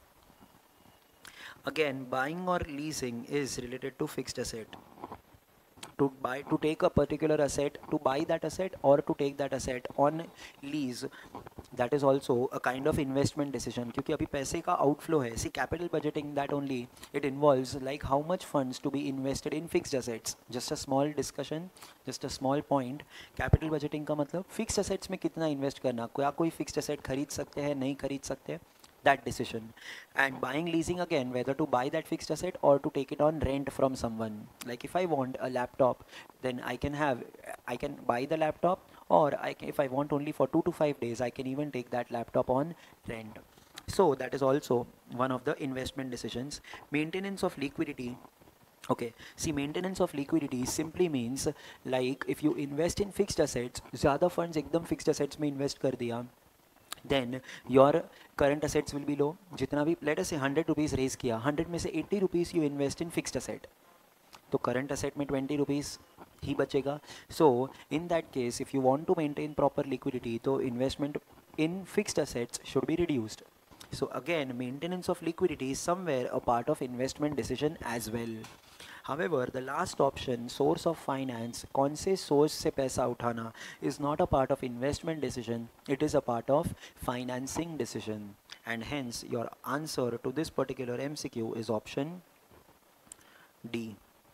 Again, buying or leasing is related to fixed asset. To buy, to take a particular asset, to buy that asset, or to take that asset on lease, that is also a kind of investment decision. क्योंकि अभी पैसे का outflow है. See, capital budgeting, that only it involves like how much funds to be invested in fixed assets. Just a small discussion, just a small point. Capital budgeting का मतलब fixed assets में कितना invest करना, क्या कोई fixed asset खरीद सकते हैं, नहीं खरीद सकते, that decision. And buying, leasing, again, whether to buy that fixed asset or to take it on rent from someone. Like if I want a laptop, then I can have, I can buy the laptop, or I can, if I want only for two to five days, I can even take that laptop on rent. So that is also one of the investment decisions. Maintenance of liquidity. Okay, see, maintenance of liquidity simply means like if you invest in fixed assets, ज़्यादा funds एकदम fixed assets में invest कर दिया, then your current assets will be low. जितना भी, let us say hundred rupees raise किया, hundred में से eighty rupees you invest in fixed asset, तो current asset में twenty rupees ही बचेगा. So in that case, if you want to maintain proper liquidity, तो investment in fixed assets should be reduced. So again, maintenance of liquidity is somewhere a part of investment decision as well. However, the last option, source of finance, कौन से source से पैसा उठाना, is not a part of investment decision. It is a part of financing decision. And hence, your answer to this particular M C Q is option D.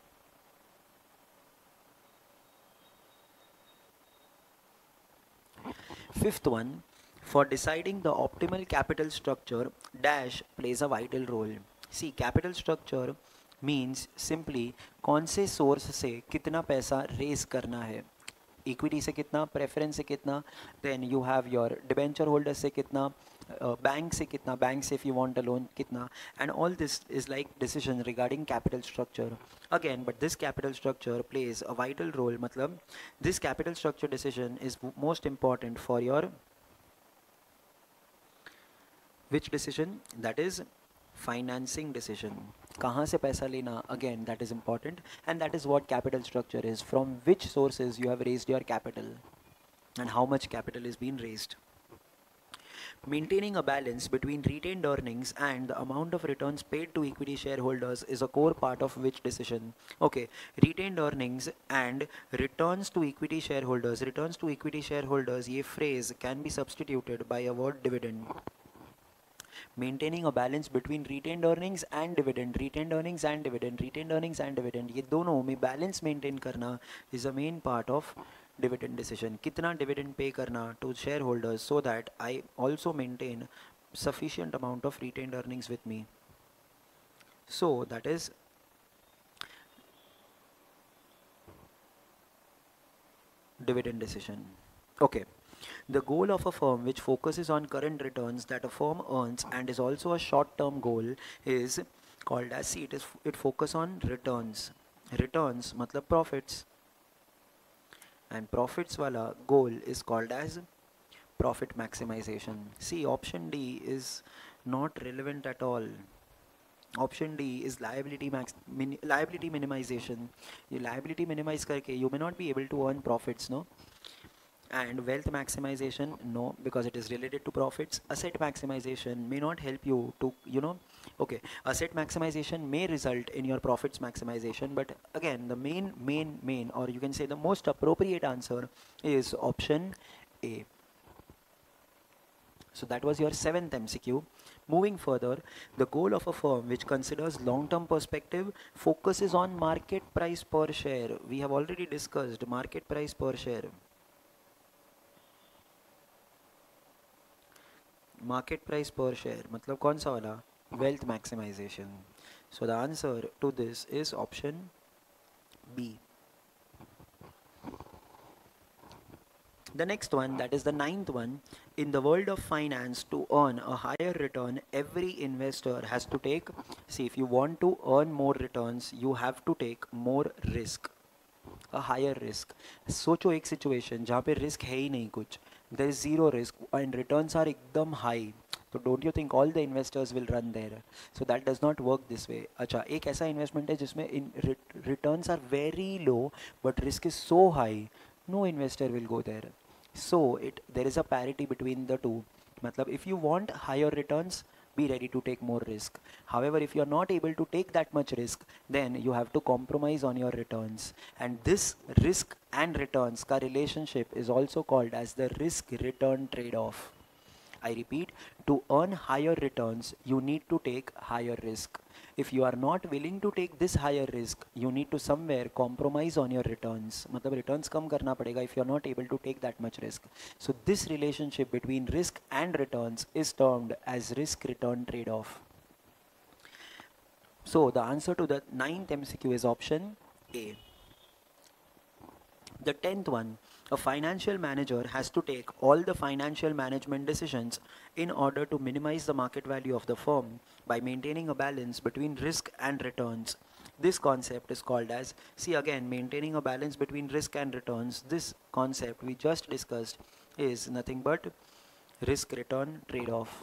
Fifth one, for deciding the optimal capital structure, dash plays a vital role. See, capital structure means simply कौन से source से कितना पैसा raise करना है, equity से कितना, preference से कितना, then you have your debenture holder से कितना, बैंक uh, से कितना, बैंक से if you want a loan कितना, and all this is like decision regarding capital structure again. But this capital structure plays a vital role, मतलब this capital structure decision is most important for your which decision, that is financing decision. कहाँ से पैसा लेना, again that is important, and that is what capital structure is, from which sources you have raised your capital and how much capital is being raised. Maintaining a balance between retained earnings and the amount of returns paid to equity shareholders is a core part of which decision. Okay, retained earnings and returns to equity shareholders. Returns to equity shareholders, ये phrase can be substituted by a word dividend. Maintaining a balance between retained earnings and dividend, retained earnings and dividend, retained earnings and dividend, ये दोनों में balance maintain करना is a main part of dividend decision. कितना dividend pay करना to shareholders so that I also maintain sufficient amount of retained earnings with me. So that is dividend decision. Okay. The goal of a firm which focuses on current returns that a firm earns and is also a short-term goal is called as, see, it is it focus on returns. Returns matlab profits, and profits wala goal is called as profit maximization. See, option D is not relevant at all. Option D is liability max min, liability minimization. You liability minimize karke you may not be able to earn profits, no. And wealth maximization, no, because it is related to profits. Asset maximization may not help you to, you know, okay, asset maximization may result in your profits maximization, but again the main main main or you can say the most appropriate answer is option A. So that was your seventh M C Q. Moving further, the goal of a firm which considers long-term perspective focuses on market price per share. We have already discussed market price per share. Market price per share मतलब कौन सा वाला, wealth maximization. So the answer to this is option B. The next one, that is the ninth one, in the world of finance, to earn a higher return every investor has to take, see, if you want to earn more returns you have to take more risk, a higher risk. सोचो एक situation जहाँ पे risk है ही नहीं कुछ, there is zero risk and returns are एकदम high, तो don't you think all the investors will run there? So that does not work this way. अच्छा, एक ऐसा investment है जिसमें in returns are very low but risk is so high, no investor will go there. So it there is a parity between the two. मतलब if you want higher returns, be ready to take more risk. However, if you are not able to take that much risk, then you have to compromise on your returns. And this risk and returns ka relationship is also called as the risk-return trade-off. I repeat, to earn higher returns, you need to take higher risk. If you are not willing to take this higher risk, you need to somewhere compromise on your returns. मतलब returns कम करना पड़ेगा if you are not able to take that much risk. So this relationship between risk and returns is termed as risk-return trade-off. So the answer to the ninth M C Q is option A. The tenth one, a financial manager has to take all the financial management decisions in order to minimize the market value of the firm by maintaining a balance between risk and returns. This concept is called as, see again, maintaining a balance between risk and returns. This concept we just discussed is nothing but risk-return trade-off.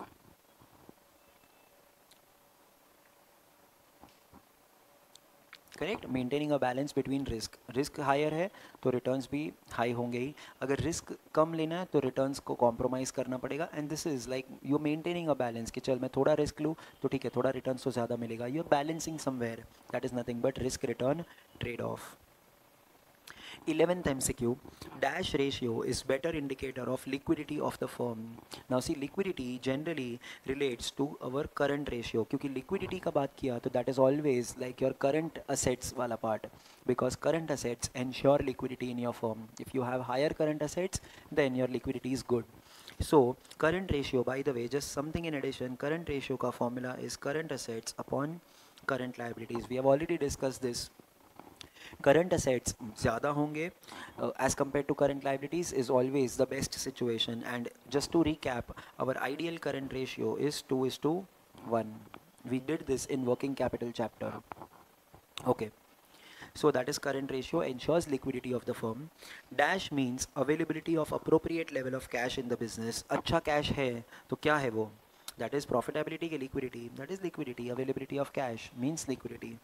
Correct, maintaining a balance between risk, risk higher है तो returns भी high होंगे ही, अगर risk कम लेना है तो returns को compromise करना पड़ेगा. And this is like you maintaining a balance कि चल मैं थोड़ा रिस्क लूँ तो ठीक है, थोड़ा रिटर्न्स तो ज़्यादा मिलेगा. You are balancing somewhere, that is nothing but risk return trade off. eleventh M C Q, dash ratio is better indicator of liquidity of the firm. Now see, liquidity generally relates to our current ratio. क्योंकि liquidity का बात किया तो that is always like your current assets वाला part, because current assets ensure liquidity in your firm. If you have higher current assets, then your liquidity is good. So current ratio, by the way, just something in addition, current ratio का formula is current assets upon current liabilities. We have already discussed this. Current assets ज़्यादा होंगे uh, as compared to current liabilities is always the best situation. And just to recap, our ideal current ratio is two is to one. We did this in working capital chapter. Okay. So that is current ratio ensures liquidity of the firm. Dash means availability of appropriate level of cash in the business. अच्छा cash है तो क्या है वो? That is profitability के liquidity. That is liquidity. Availability of cash means liquidity.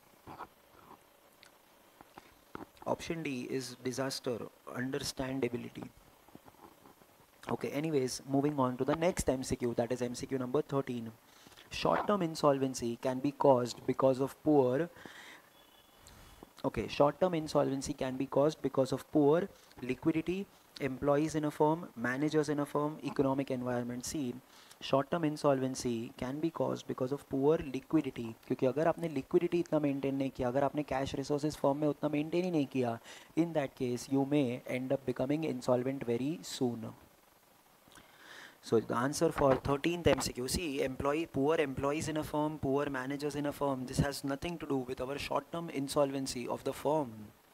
Option D is disaster, understandability. Okay, anyways, moving on to the next M C Q, that is M C Q number thirteen. Short-term insolvency can be caused because of poor Okay, short-term insolvency can be caused because of poor liquidity, employees in a firm, managers in a firm, economic environment. See, short-term insolvency can be caused because of poor liquidity. क्योंकि अगर आपने liquidity इतना maintain नहीं किया, अगर आपने cash resources firm में उतना maintain ही नहीं किया, in that case you may end up becoming insolvent very soon. So the answer for thirteenth M C Q, see, employee, poor employees in a firm, poor managers in a firm, this has nothing to do with our short-term insolvency of the firm.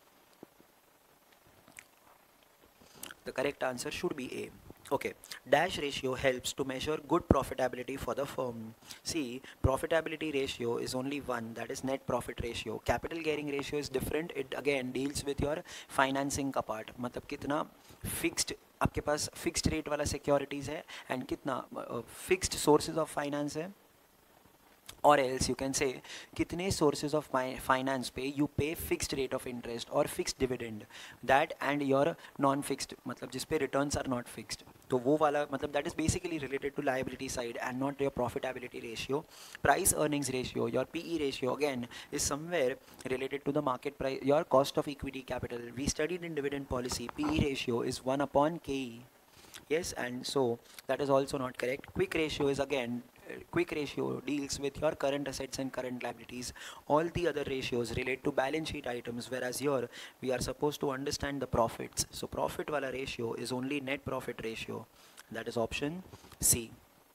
The correct answer should be A. Okay, dash ratio helps to measure good profitability for the firm. See, profitability ratio is only one, that is net profit ratio. Capital gearing ratio is different. It again deals with your financing का part. मतलब कितना fixed आपके पास fixed rate वाला securities है and कितना uh, fixed sources of finance है. Or else you can say कितने sources of finance पे you pay fixed rate of interest or fixed dividend, that and your non-fixed मतलब जिस पे returns are not fixed, तो वो वाला मतलब that is basically related to liability side and not your profitability ratio. Price earnings ratio, your P E ratio again is somewhere related to the market price, your cost of equity capital. We studied in dividend policy, P E ratio is one upon K E. Yes, and so that is also not correct. Quick ratio is again uh, quick ratio deals with your current assets and current liabilities. All the other ratios relate to balance sheet items, whereas here we are supposed to understand the profits. So profit wala ratio is only net profit ratio. That is option C.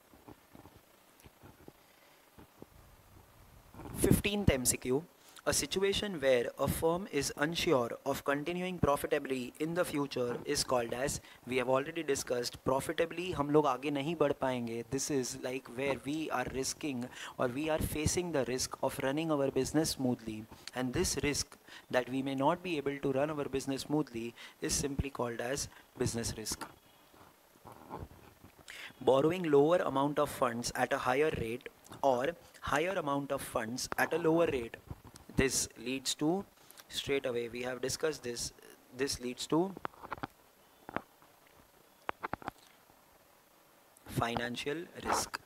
fifteenth M C Q. A situation where a firm is unsure of continuing profitably in the future is called as, we have already discussed, profitably हम लोग आगे नहीं बढ़ पाएंगे. This is like where we are risking or we are facing the risk of running our business smoothly, and this risk that we may not be able to run our business smoothly is simply called as business risk. Borrowing lower amount of funds at a higher rate or higher amount of funds at a lower rate. This leads to, straight away we have discussed this, this leads to financial risk.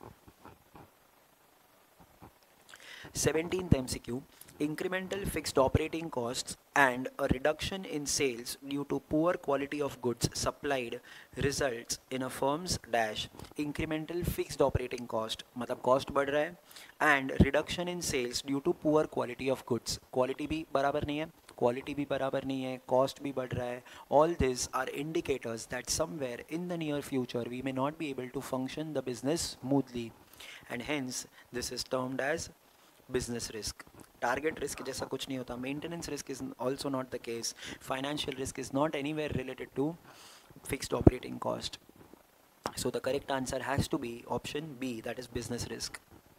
seventeenth M C Q. Incremental fixed operating costs and a reduction in sales due to poor quality of goods supplied results in a firm's dash. Incremental fixed operating cost मतलब cost बढ़ रहा है and reduction in sales due to poor quality of goods. Quality भी बराबर नहीं है, quality भी बराबर नहीं है, cost भी बढ़ रहा है. All these are indicators that somewhere in the near future we may not be able to function the business smoothly, and hence this is termed as business risk. Target risk जैसा कुछ नहीं होता. Maintenance risk is also not the case. Financial risk is not anywhere related to fixed operating cost. So the correct answer has to be option B, that is business risk.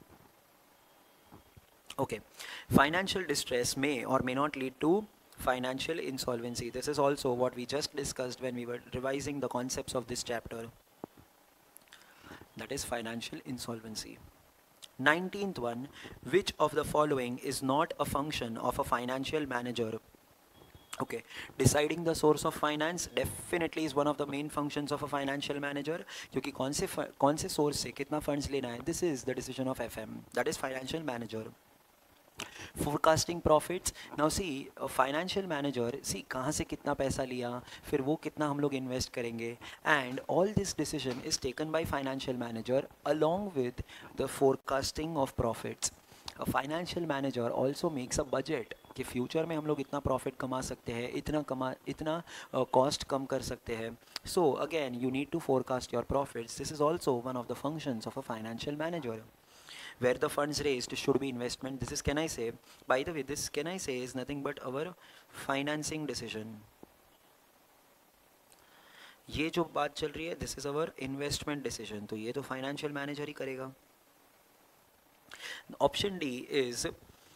Okay, financial distress may or may not lead to financial insolvency. This is also what we just discussed when we were revising the concepts of this chapter. That is financial insolvency. nineteenth one, which of the following is not a function of a financial manager? Okay, deciding the source of finance definitely is one of the main functions of a financial manager. क्योंकि कौन से कौन से source से कितना funds लेना है, this is the decision of F M, that is financial manager. Forecasting profits, now see a financial manager, see कहाँ से कितना पैसा लिया, फिर वो कितना हम लोग invest करेंगे, and all this decision is taken by financial manager along with the forecasting of profits. A financial manager also makes a budget कि future में हम लोग इतना profit कमा सकते हैं, इतना कमा इतना uh, cost कम कर सकते हैं. So again you need to forecast your profits. This is also one of the functions of a financial manager. where the funds raised should be investment. This is, can I say, by the way, this can I say is nothing but our financing decision. ये जो बात चल रही है, this is our investment decision. तो ये तो financial manager ही करेगा. Option D is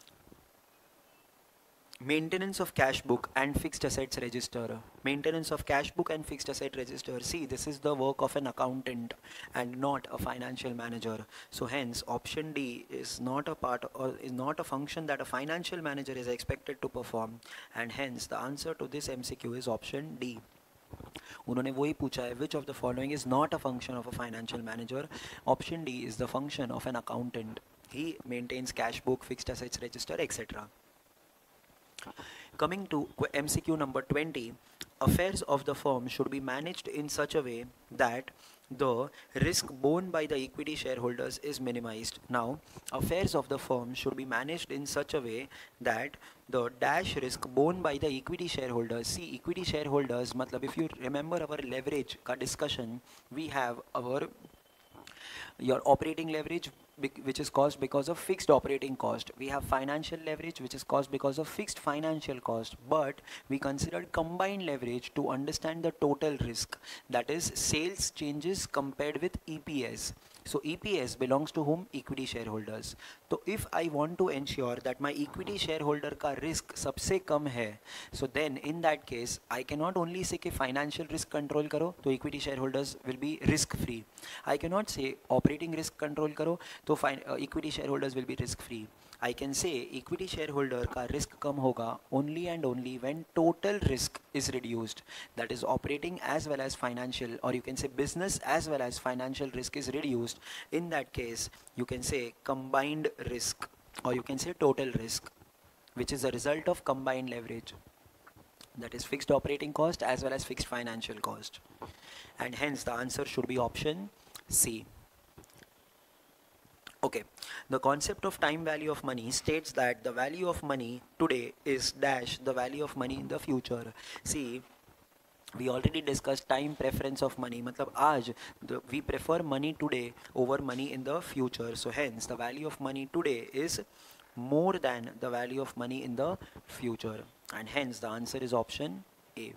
maintenance of cash book and fixed assets register. Maintenance of cash book and fixed asset register. See, this is the work of an accountant and not a financial manager. So hence option D is not a part or is not a function that a financial manager is expected to perform, and hence the answer to this M C Q is option D. उन्होंने वही पूछा है, which of the following is not a function of a financial manager? Option D is the function of an accountant. He maintains cash book, fixed assets register, et cetera. Coming to M C Q number twenty, affairs of the firm should be managed in such a way that the risk borne by the equity shareholders is minimized. Now, affairs of the firm should be managed in such a way that the dash risk borne by the equity shareholders. See, equity shareholders, matlab, if you remember our leverage ka discussion, we have our your operating leverage, which is caused because of fixed operating cost. We have financial leverage, which is caused because of fixed financial cost. But we considered combined leverage to understand the total risk, that is sales changes compared with E P S. So E P S belongs to whom? Equity shareholders. So if I want to ensure that my equity shareholder ka risk sabse kam hai, so then in that case I cannot only say कि financial risk control करो तो equity shareholders will be risk free. I cannot say operating risk control करो तो uh, equity shareholders will be risk free. I can say equity shareholder का risk कम होगा only and only when total risk is reduced, that is operating as well as financial, or you can say business as well as financial risk is reduced. In that case you can say combined risk, or you can say total risk, which is a result of combined leverage, that is fixed operating cost as well as fixed financial cost, and hence the answer should be option C. Okay, the concept of time value of money states that the value of money today is dash the value of money in the future. See, we already discussed time preference of money. Matlab aaj the, we prefer money today over money in the future. So hence the value of money today is more than the value of money in the future, and hence the answer is option A.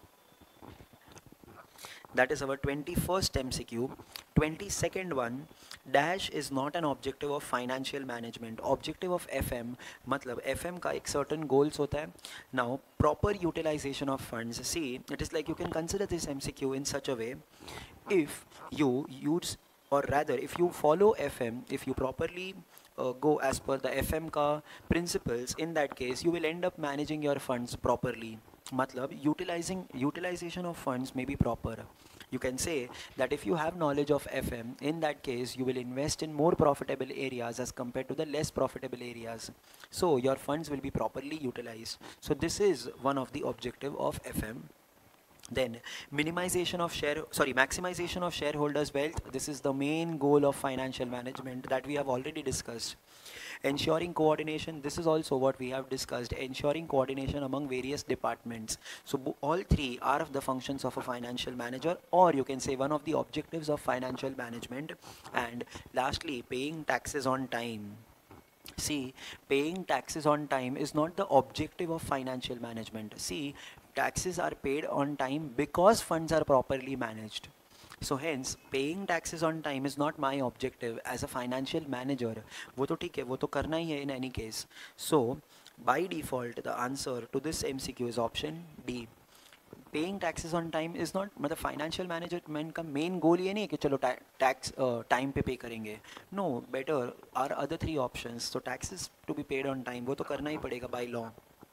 That is our twenty-first M C Q. twenty-second one, dash is not an objective of financial management. Objective of F M, matlab F M का एक certain goals होता है. Now, proper utilization of funds. See, it is like you can consider this M C Q in such a way. If you use, or rather, if you follow F M, if you properly uh, go as per the F M ka principles, in that case, you will end up managing your funds properly. Matlab, utilizing utilization of funds may be proper. You can say that if you have knowledge of F M, in that case you will invest in more profitable areas as compared to the less profitable areas. So your funds will be properly utilized. So this is one of the objective of F M. Then minimization of share, sorry, maximization of shareholders' wealth. This is the main goal of financial management that we have already discussed. Ensuring coordination, this is also what we have discussed, ensuring coordination among various departments. So all three are of the functions of a financial manager, or you can say one of the objectives of financial management. And lastly, paying taxes on time. See, paying taxes on time is not the objective of financial management. See, taxes are paid on time because funds are properly managed. So hence, paying taxes on time is not my objective as a financial manager. वो तो ठीक है, वो तो करना ही है in any case. So, by default, the answer to this M C Q is option D. Paying taxes on time is not, मतलब financial management का main goal ये नहीं है कि चलो tax time पे pay करेंगे. No, better are other three options. So taxes to be paid on time, वो तो करना ही पड़ेगा by law.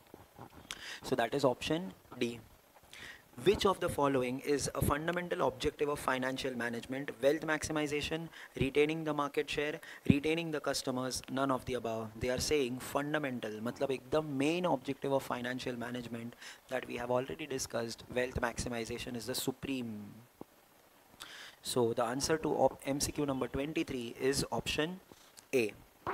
So that is option D. Which of the following is a fundamental objective of financial management? Wealth maximization, retaining the market share, retaining the customers, none of the above. They are saying fundamental, matlab ekdam main objective of financial management that we have already discussed. Wealth maximization is the supreme. So the answer to M C Q number twenty-three is option A.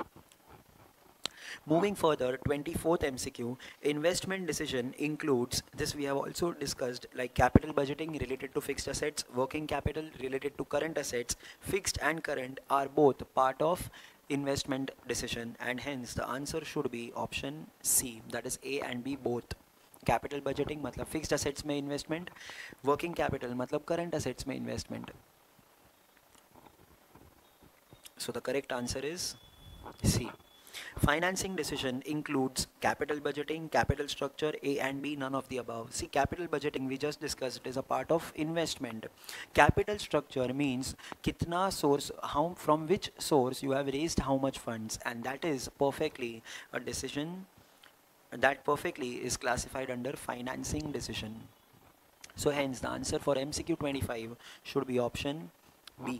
Moving further, twenty-fourth M C Q, investment decision includes, this we have also discussed, like capital budgeting related to fixed assets, working capital related to current assets. Fixed and current are both part of investment decision, and hence the answer should be option C, that is A and B both. Capital budgeting मतलब fixed assets में investment, working capital मतलब current assets में investment. So the correct answer is C. Financing decision includes capital budgeting, capital structure, A and B, none of the above. See, capital budgeting we just discussed is a part of investment. Capital structure means kitna source, how from which source you have raised how much funds, and that is perfectly a decision that perfectly is classified under financing decision. So hence the answer for M C Q twenty-five should be option B.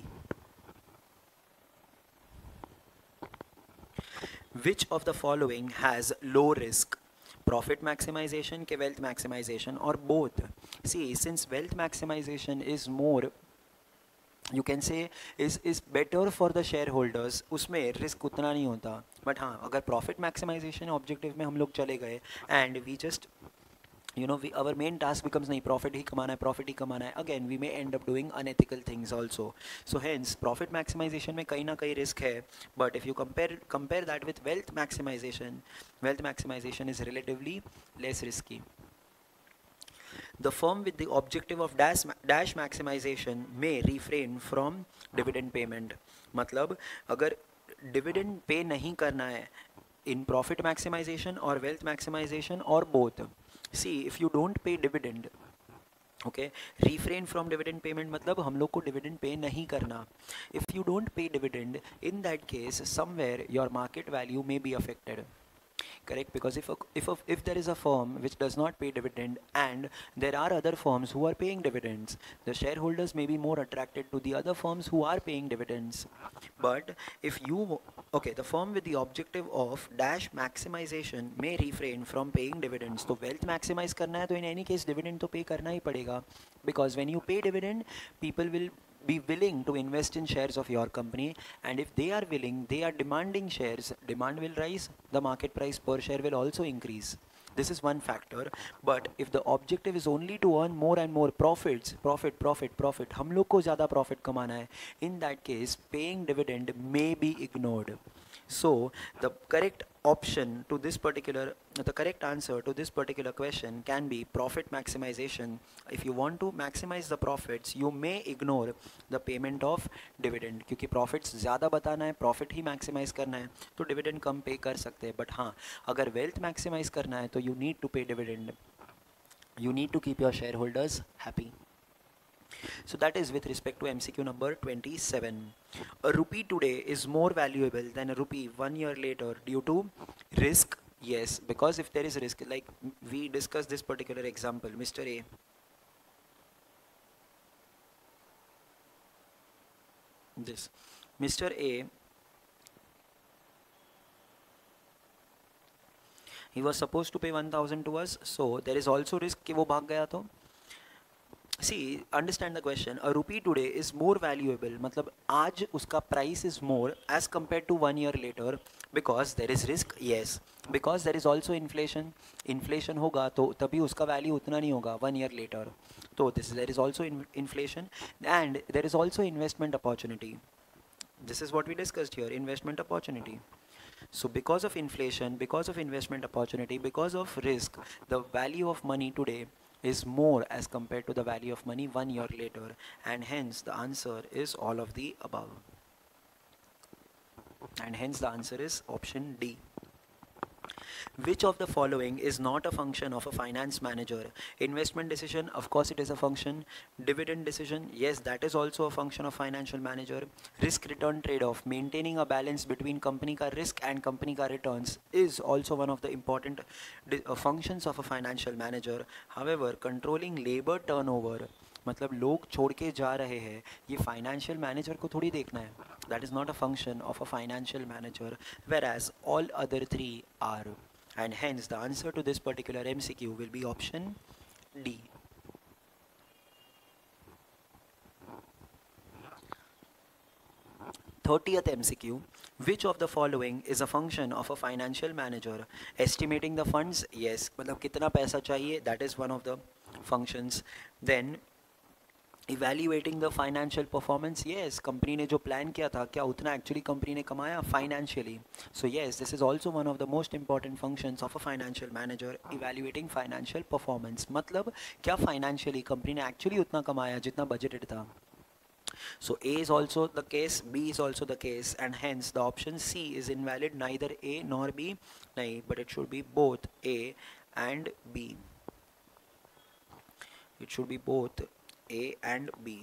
Which of the following has low risk? Profit maximization ke wealth maximization or both? See, since wealth maximization is more, you can say is is better for the shareholders, उसमें risk उतना नहीं होता. But हाँ, अगर profit maximization objective में हम लोग चले गए and we just you know we our main task becomes nahi profit hi kamana hai profit hi kamana hai, again we may end up doing unethical things also. So hence profit maximization mein kahin na kahin risk hai, but if you compare compare that with wealth maximization, wealth maximization is relatively less risky. The firm with the objective of dash, dash maximization may refrain from dividend payment. मतलब अगर dividend pay नहीं करना है in profit maximization or wealth maximization or both. See, if you don't pay dividend, okay, refrain from dividend payment मतलब हम लोग को dividend pay नहीं करना. If you don't pay dividend, in that case somewhere your market value may be affected. Correct, because if a, if a, if there is a firm which does not pay dividend and there are other firms who are paying dividends, the shareholders may be more attracted to the other firms who are paying dividends. But if you okay, the firm with the objective of dash maximization may refrain from paying dividends. तो wealth maximize करना है तो in any case dividend तो pay करना ही पड़ेगा, because when you pay dividend, people will be willing to invest in shares of your company, and if they are willing, they are demanding shares, demand will rise, the market price per share will also increase. This is one factor. But if the objective is only to earn more and more profits, profit profit profit, हम लोग को ज़्यादा profit कमाना है, in that case paying dividend may be ignored. So the correct option to this particular, the correct answer to this particular question can be profit maximization. If you want to maximize the profits, you may ignore the payment of dividend, क्योंकि profits ज़्यादा बताना है, profit ही maximize करना है, तो dividend कम pay कर सकते हैं. But हाँ, अगर wealth maximize करना है तो you need to pay dividend. You need to keep your shareholders happy. So that is with respect to M C Q number twenty-seven. A rupee today is more valuable than a rupee one year later due to risk. Yes, because if there is risk, like we discussed this particular example, Mister A. This Mister A, he was supposed to pay one thousand to us, so there is also risk कि वो भाग गया तो. See, understand the question. A rupee today is more valuable, मतलब आज उसका price is more as compared to one year later, because there is risk. Yes, because there is also inflation. Inflation होगा तो तभी उसका value उतना नहीं होगा one year later. तो this there is also in, inflation, and there is also investment opportunity. This is what we discussed here, investment opportunity. So because of inflation, because of investment opportunity, because of risk, the value of money today is more as compared to the value of money one year later, and hence the answer is all of the above, and hence the answer is option D. Which of the following is not a function of a finance manager? Investment decision, of course it is a function. Dividend decision, yes, that is also a function of financial manager. Risk return trade-off, maintaining a balance between company ka risk and company ka returns, is also one of the important uh, functions of a financial manager. However, controlling labor turnover, मतलब लोग छोड़ के जा रहे हैं, ये financial manager को थोड़ी देखना है. That is not a function of a financial manager, whereas all other three are, and hence the answer to this particular M C Q will be option D. thirtieth M C Q. Which of the following is a function of a financial manager? Estimating the funds, yes, मतलब कितना पैसा चाहिए, that is one of the functions. Then evaluating the financial performance, yes company ने जो plan किया था क्या उतना एक्चुअली कंपनी ने कमाया financially. So yes, this is also one of the most important functions of a financial manager, evaluating financial performance. मतलब क्या फाइनेंशियली कंपनी ने एक्चुअली उतना कमाया जितना बजटेड था. So A is also the case, B is also the case, and hence the option C is invalid, neither A nor B. Nahi, but it should be both A and B. It should be both A and B.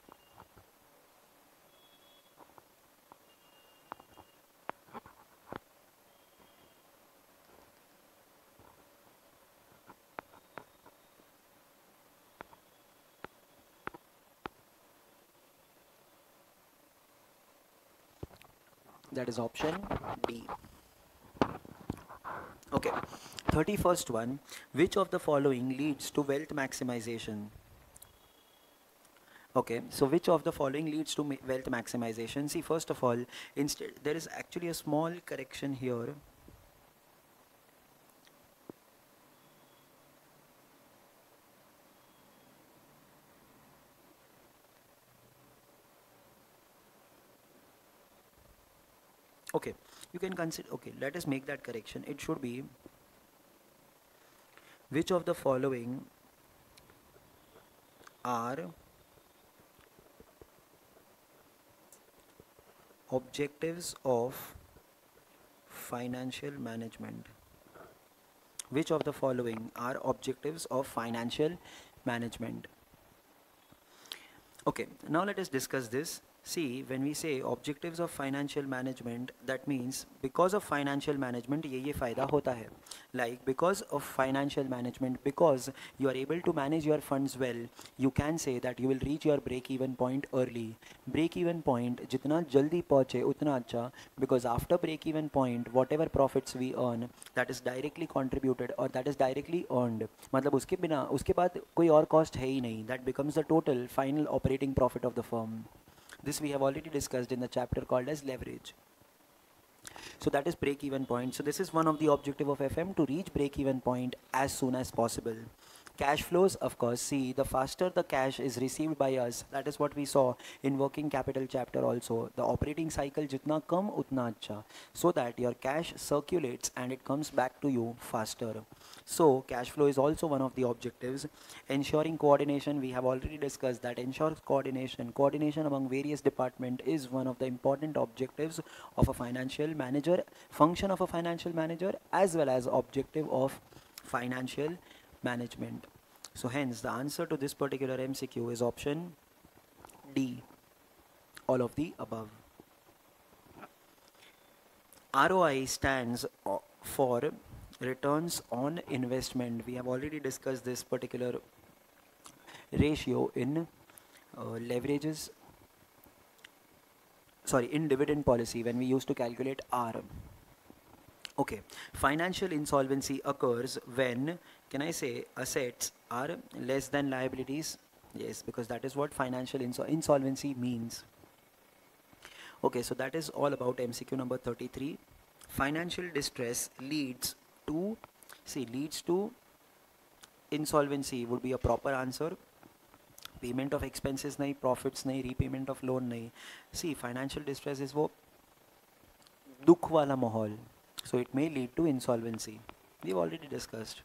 That is option D. Okay, thirty-first one. Which of the following leads to wealth maximization? Okay, so which of the following leads to ma- wealth maximization? See, first of all, instead there is actually a small correction here. Okay, you can consider, okay, let us make that correction. It should be which of the following are objectives of financial management. Which of the following are objectives of financial management? Okay, now let us discuss this. See, when we say objectives of financial management, that means because of financial management ये ये फायदा होता है. Like because of financial management, because you are able to manage your funds well, you can say that you will reach your break-even point early. Break-even point जितना जल्दी पहुँचे उतना अच्छा, because after break-even point, whatever profits we earn, that is directly contributed or that is directly earned. मतलब उसके बिना उसके बाद कोई और cost है ही नहीं. That becomes the total final operating profit of the firm. This we have already discussed in the chapter called as leverage. So that is break-even point. So this is one of the objective of F M, to reach break-even point as soon as possible. Cash flows, of course, see, the faster the cash is received by us, that is what we saw in working capital chapter also. The operating cycle jitna kam utna acha, so that your cash circulates and it comes back to you faster. So cash flow is also one of the objectives. Ensuring coordination, we have already discussed that ensures coordination. Coordination among various departments is one of the important objectives of a financial manager, function of a financial manager, as well as objective of financial management. So hence the answer to this particular M C Q is option D, all of the above. R O I stands for returns on investment. We have already discussed this particular ratio in uh, leverages, sorry, in dividend policy when we used to calculate R. Okay, financial insolvency occurs when, can I say, assets are less than liabilities? Yes, because that is what financial insol insolvency means. Okay, so that is all about M C Q number thirty-three. Financial distress leads to, see, leads to insolvency would be a proper answer. Payment of expenses nahi, profits nahi, repayment of loan nahi. See, financial distress is wo dukh wala mahol. So it may lead to insolvency. We've already discussed.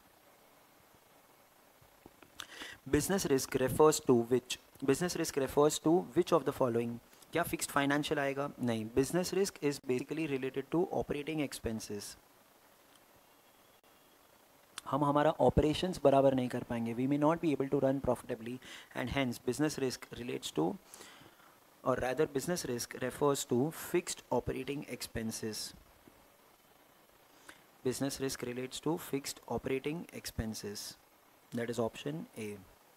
Business risk refers to which? Business risk refers to which of the following? क्या fixed financial आएगा? नहीं. Business risk is basically related to operating expenses. हम हमारा operations बराबर नहीं कर पाएंगे. We may not be able to run profitably, and hence business risk relates to, or rather business risk refers to fixed operating expenses. Business risk relates to fixed operating expenses. That is option A.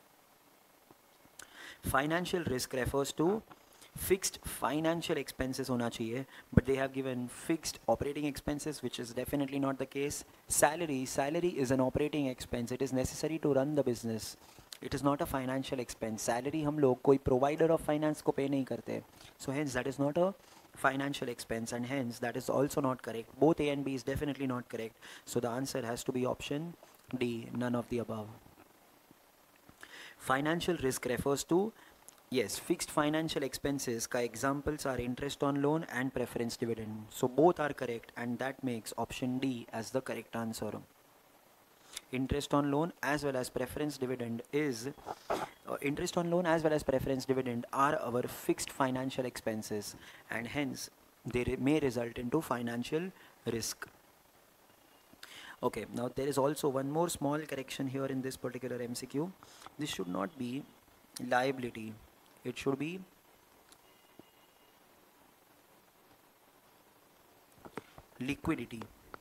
Financial risk refers to fixed financial expenses hona chahiye, but they have given fixed operating expenses, which is definitely not the case. Salary, salary is an operating expense. It is necessary to run the business. It is not a financial expense. Salary हम लोग कोई provider of finance को pay नहीं करते. So hence that is not a financial expense, and hence that is also not correct. Both A and B is definitely not correct. So the answer has to be option D, none of the above. Financial risk refers to Yes, fixed financial expenses का examples are interest on loan and preference dividend. So both are correct and that makes option D as the correct answer. Interest on loan as well as preference dividend is uh, interest on loan as well as preference dividend are our fixed financial expenses and hence they re- may result into financial risk. Okay, now there is also one more small correction here in this particular M C Q. This should not be liability, it should be liquidity.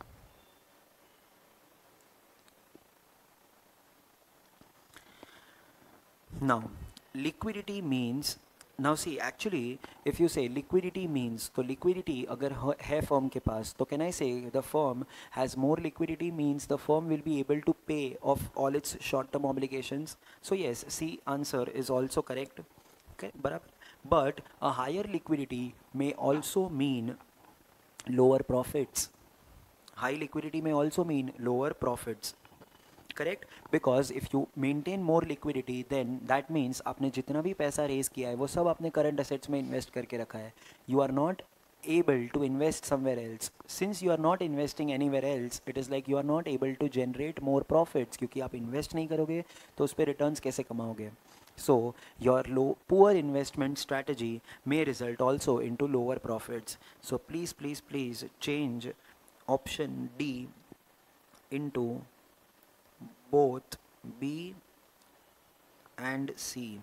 Now, liquidity means, now see actually if you say liquidity means, तो liquidity अगर ह- है firm के पास, तो can I say the firm has more liquidity means the firm will be able to pay off all its short-term obligations. So yes, C answer is also correct. Okay, बराबर. But a higher liquidity may also mean lower profits. High liquidity may also mean lower profits. Correct because if you maintain more liquidity then that means आपने जितना भी पैसा raise किया है वो सब आपने करंट असेट्स में इन्वेस्ट करके रखा है. You are not able to invest somewhere else. Since you are not investing anywhere else, it is like you are not able to generate more profits क्योंकि आप invest नहीं करोगे तो उस पर returns कैसे कमाओगे. So your low poor investment strategy may result also into lower profits. So please please please change option D into both B and C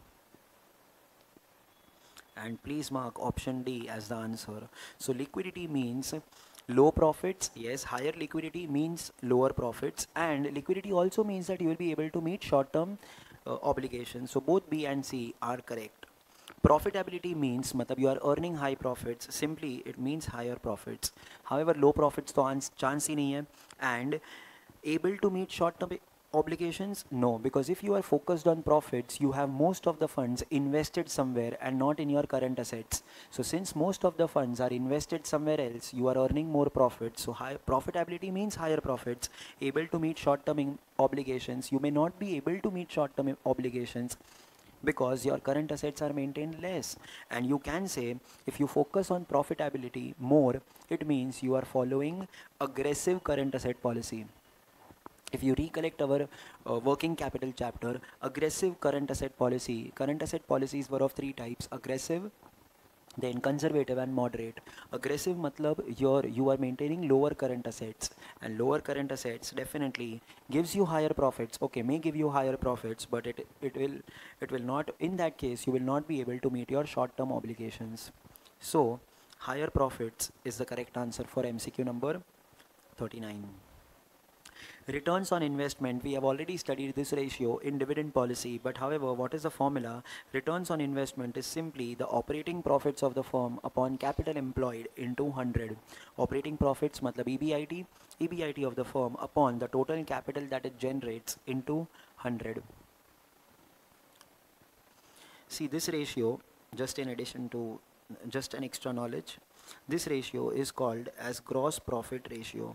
and please mark option D as the answer. So liquidity means low profits, yes, higher liquidity means lower profits, and liquidity also means that you will be able to meet short term uh, obligations. So both B and C are correct. Profitability means matlab you are earning high profits, simply it means higher profits. However low profits तो chance ही नहीं है. And able to meet short term obligations? No, because if you are focused on profits, you have most of the funds invested somewhere and not in your current assets. So since most of the funds are invested somewhere else, you are earning more profits. So high profitability means higher profits. Able to meet short-term obligations. You may not be able to meet short-term obligations because your current assets are maintained less. And you can say if you focus on profitability more, it means you are following aggressive current asset policy. If you recollect our uh, working capital chapter, aggressive current asset policy, current asset policies were of three types: aggressive, then conservative and moderate. Aggressive matlab your you are maintaining lower current assets, and lower current assets definitely gives you higher profits. Okay, may give you higher profits, but it it will it will not, in that case you will not be able to meet your short term obligations. So higher profits is the correct answer for M C Q number thirty-nine. Returns on investment, we have already studied this ratio in dividend policy, but however, what is the formula? Returns on investment is simply the operating profits of the firm upon capital employed into one hundred. Operating profits matlab E B I T, E B I T of the firm upon the total capital that it generates into one hundred. See this ratio, just in addition to just an extra knowledge, this ratio is called as gross profit ratio.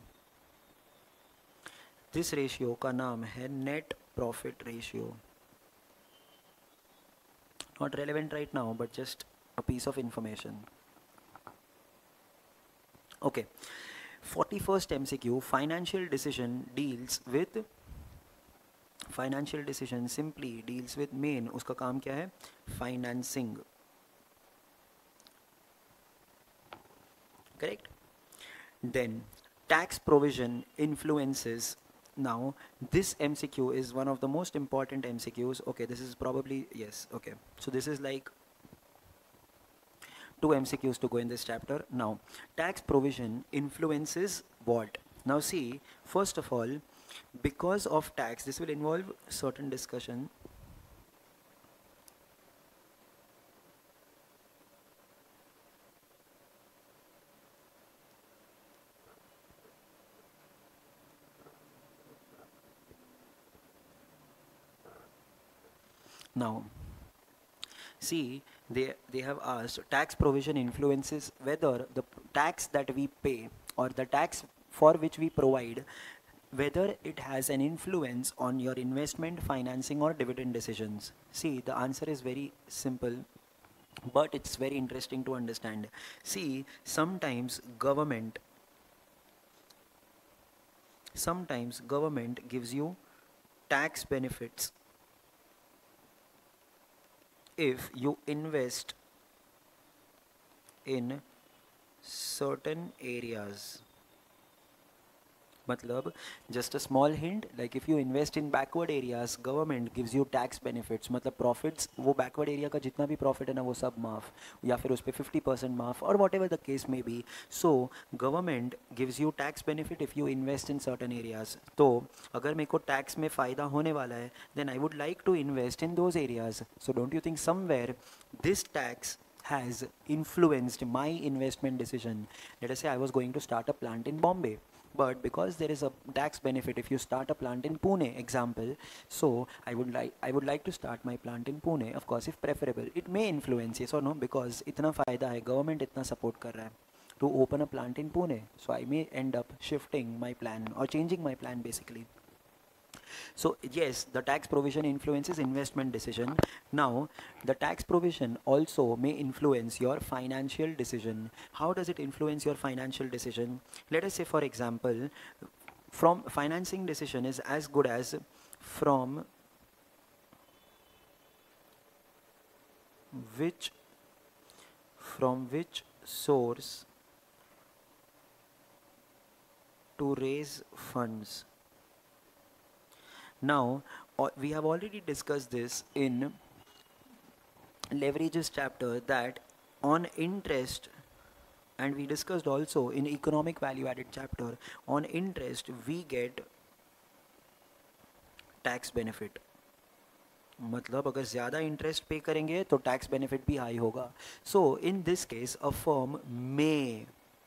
This ratio का नाम है net profit ratio. Not relevant right now, but just a piece of information. Okay, forty-first M C Q, financial decision deals with financial decision simply deals with main, उसका काम क्या है? Financing. Correct? Then tax provision influences. Now this M C Q is one of the most important M C Qs. Okay, this is probably, yes, okay, so this is like two M C Qs to go in this chapter. Now tax provision influences what? Now see, first of all, because of tax, this will involve certain discussion. Now see, they they have asked tax provision influences whether the tax that we pay or the tax for which we provide, whether it has an influence on your investment, financing or dividend decisions. See, the answer is very simple. but it's very interesting to understand. See, sometimes government sometimes government gives you tax benefits if you invest in certain areas. मतलब just a small hint, like if you invest in backward areas, government gives you tax benefits. मतलब profits, वो backward area का जितना भी profit है ना वो सब माफ, या फिर उस पे fifty percent माफ, or whatever the case may be. So government gives you tax benefit if you invest in certain areas. तो अगर मेरे को tax में फ़ायदा होने वाला है, then I would like to invest in those areas. So don't you think somewhere this tax has influenced my investment decision? Let us say I was going to start a plant in Bombay, but because there is a tax benefit if you start a plant in Pune, example, so I would like I would like to start my plant in Pune. Of course, if preferable, it may influence, yes or no, because इतना फायदा है, government इतना support कर रहा है to open a plant in Pune, so I may end up shifting my plan or changing my plan basically. So yes, the tax provision influences investment decision. Now, the tax provision also may influence your financial decision. How does it influence your financial decision? Let us say, for example, from financing decision is as good as from which from which source to raise funds. Now, we have already discussed this in leverages chapter, that on interest, and we discussed also in economic value added chapter, on interest we get tax benefit. मतलब अगर ज़्यादा interest पे करेंगे तो tax benefit भी high होगा. So in this case a firm may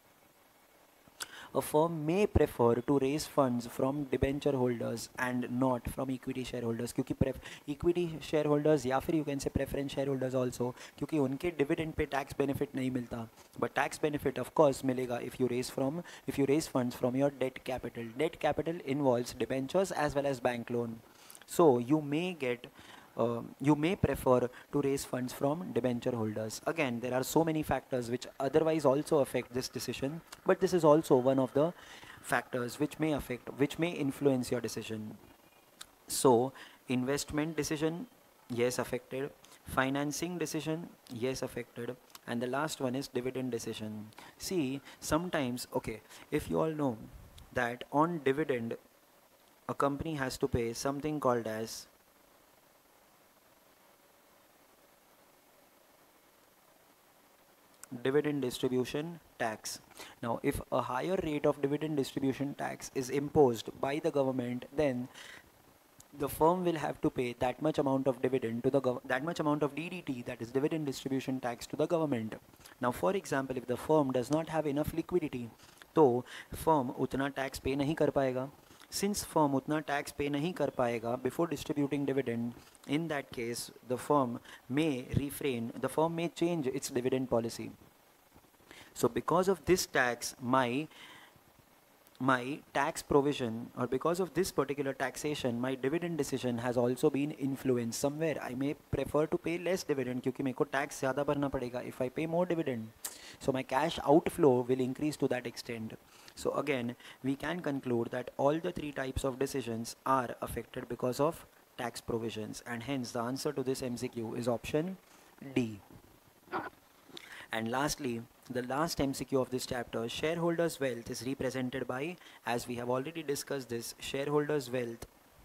a firm may prefer to raise funds from debenture holders and not from equity shareholders, क्योंकि equity shareholders या फिर you can say preference shareholders also, क्योंकि उनके dividend पे tax benefit नहीं मिलता, but tax benefit of course मिलेगा if you raise from if you raise funds from your debt capital. Debt capital involves debentures as well as bank loan, so you may get Uh, you may prefer to raise funds from debenture holders. Again, there are so many factors which otherwise also affect this decision, but this is also one of the factors which may affect, which may influence your decision. So, investment decision, yes, affected. Financing decision, yes, affected. And the last one is dividend decision. See, sometimes, okay, if you all know that on dividend, a company has to pay something called as dividend distribution tax. Now, if a higher rate of dividend distribution tax is imposed by the government, then the firm will have to pay that much amount of dividend to the gov that much amount of D D T, that is dividend distribution tax, to the government. Now, for example, if the firm does not have enough liquidity, तो firm उतना tax pay नहीं कर पाएगा. Since firm उतना tax pay नहीं कर पाएगा before distributing dividend, in that case the firm may refrain, the firm may change its dividend policy. So because of this tax, my my tax provision, or because of this particular taxation, my dividend decision has also been influenced. Somewhere I may prefer to pay less dividend क्योंकि मेरे को tax ज़्यादा भरना पड़ेगा if I pay more dividend. So my cash outflow will increase to that extent. So again, we can conclude that all the three types of decisions are affected because of tax provisions, and hence the answer to this M C Q is option D. And lastly, the last M C Q of this chapter, shareholders' wealth is represented by, as we have already discussed this, shareholders' wealth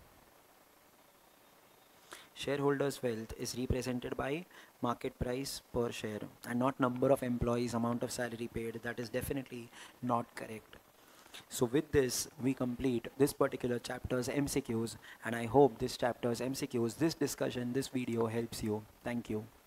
shareholders' wealth is represented by market price per share and not number of employees, amount of salary paid. That is definitely not correct. So with this, we complete this particular chapter's M C Qs, and I hope this chapter's M C Qs, this discussion, this video helps you. Thank you.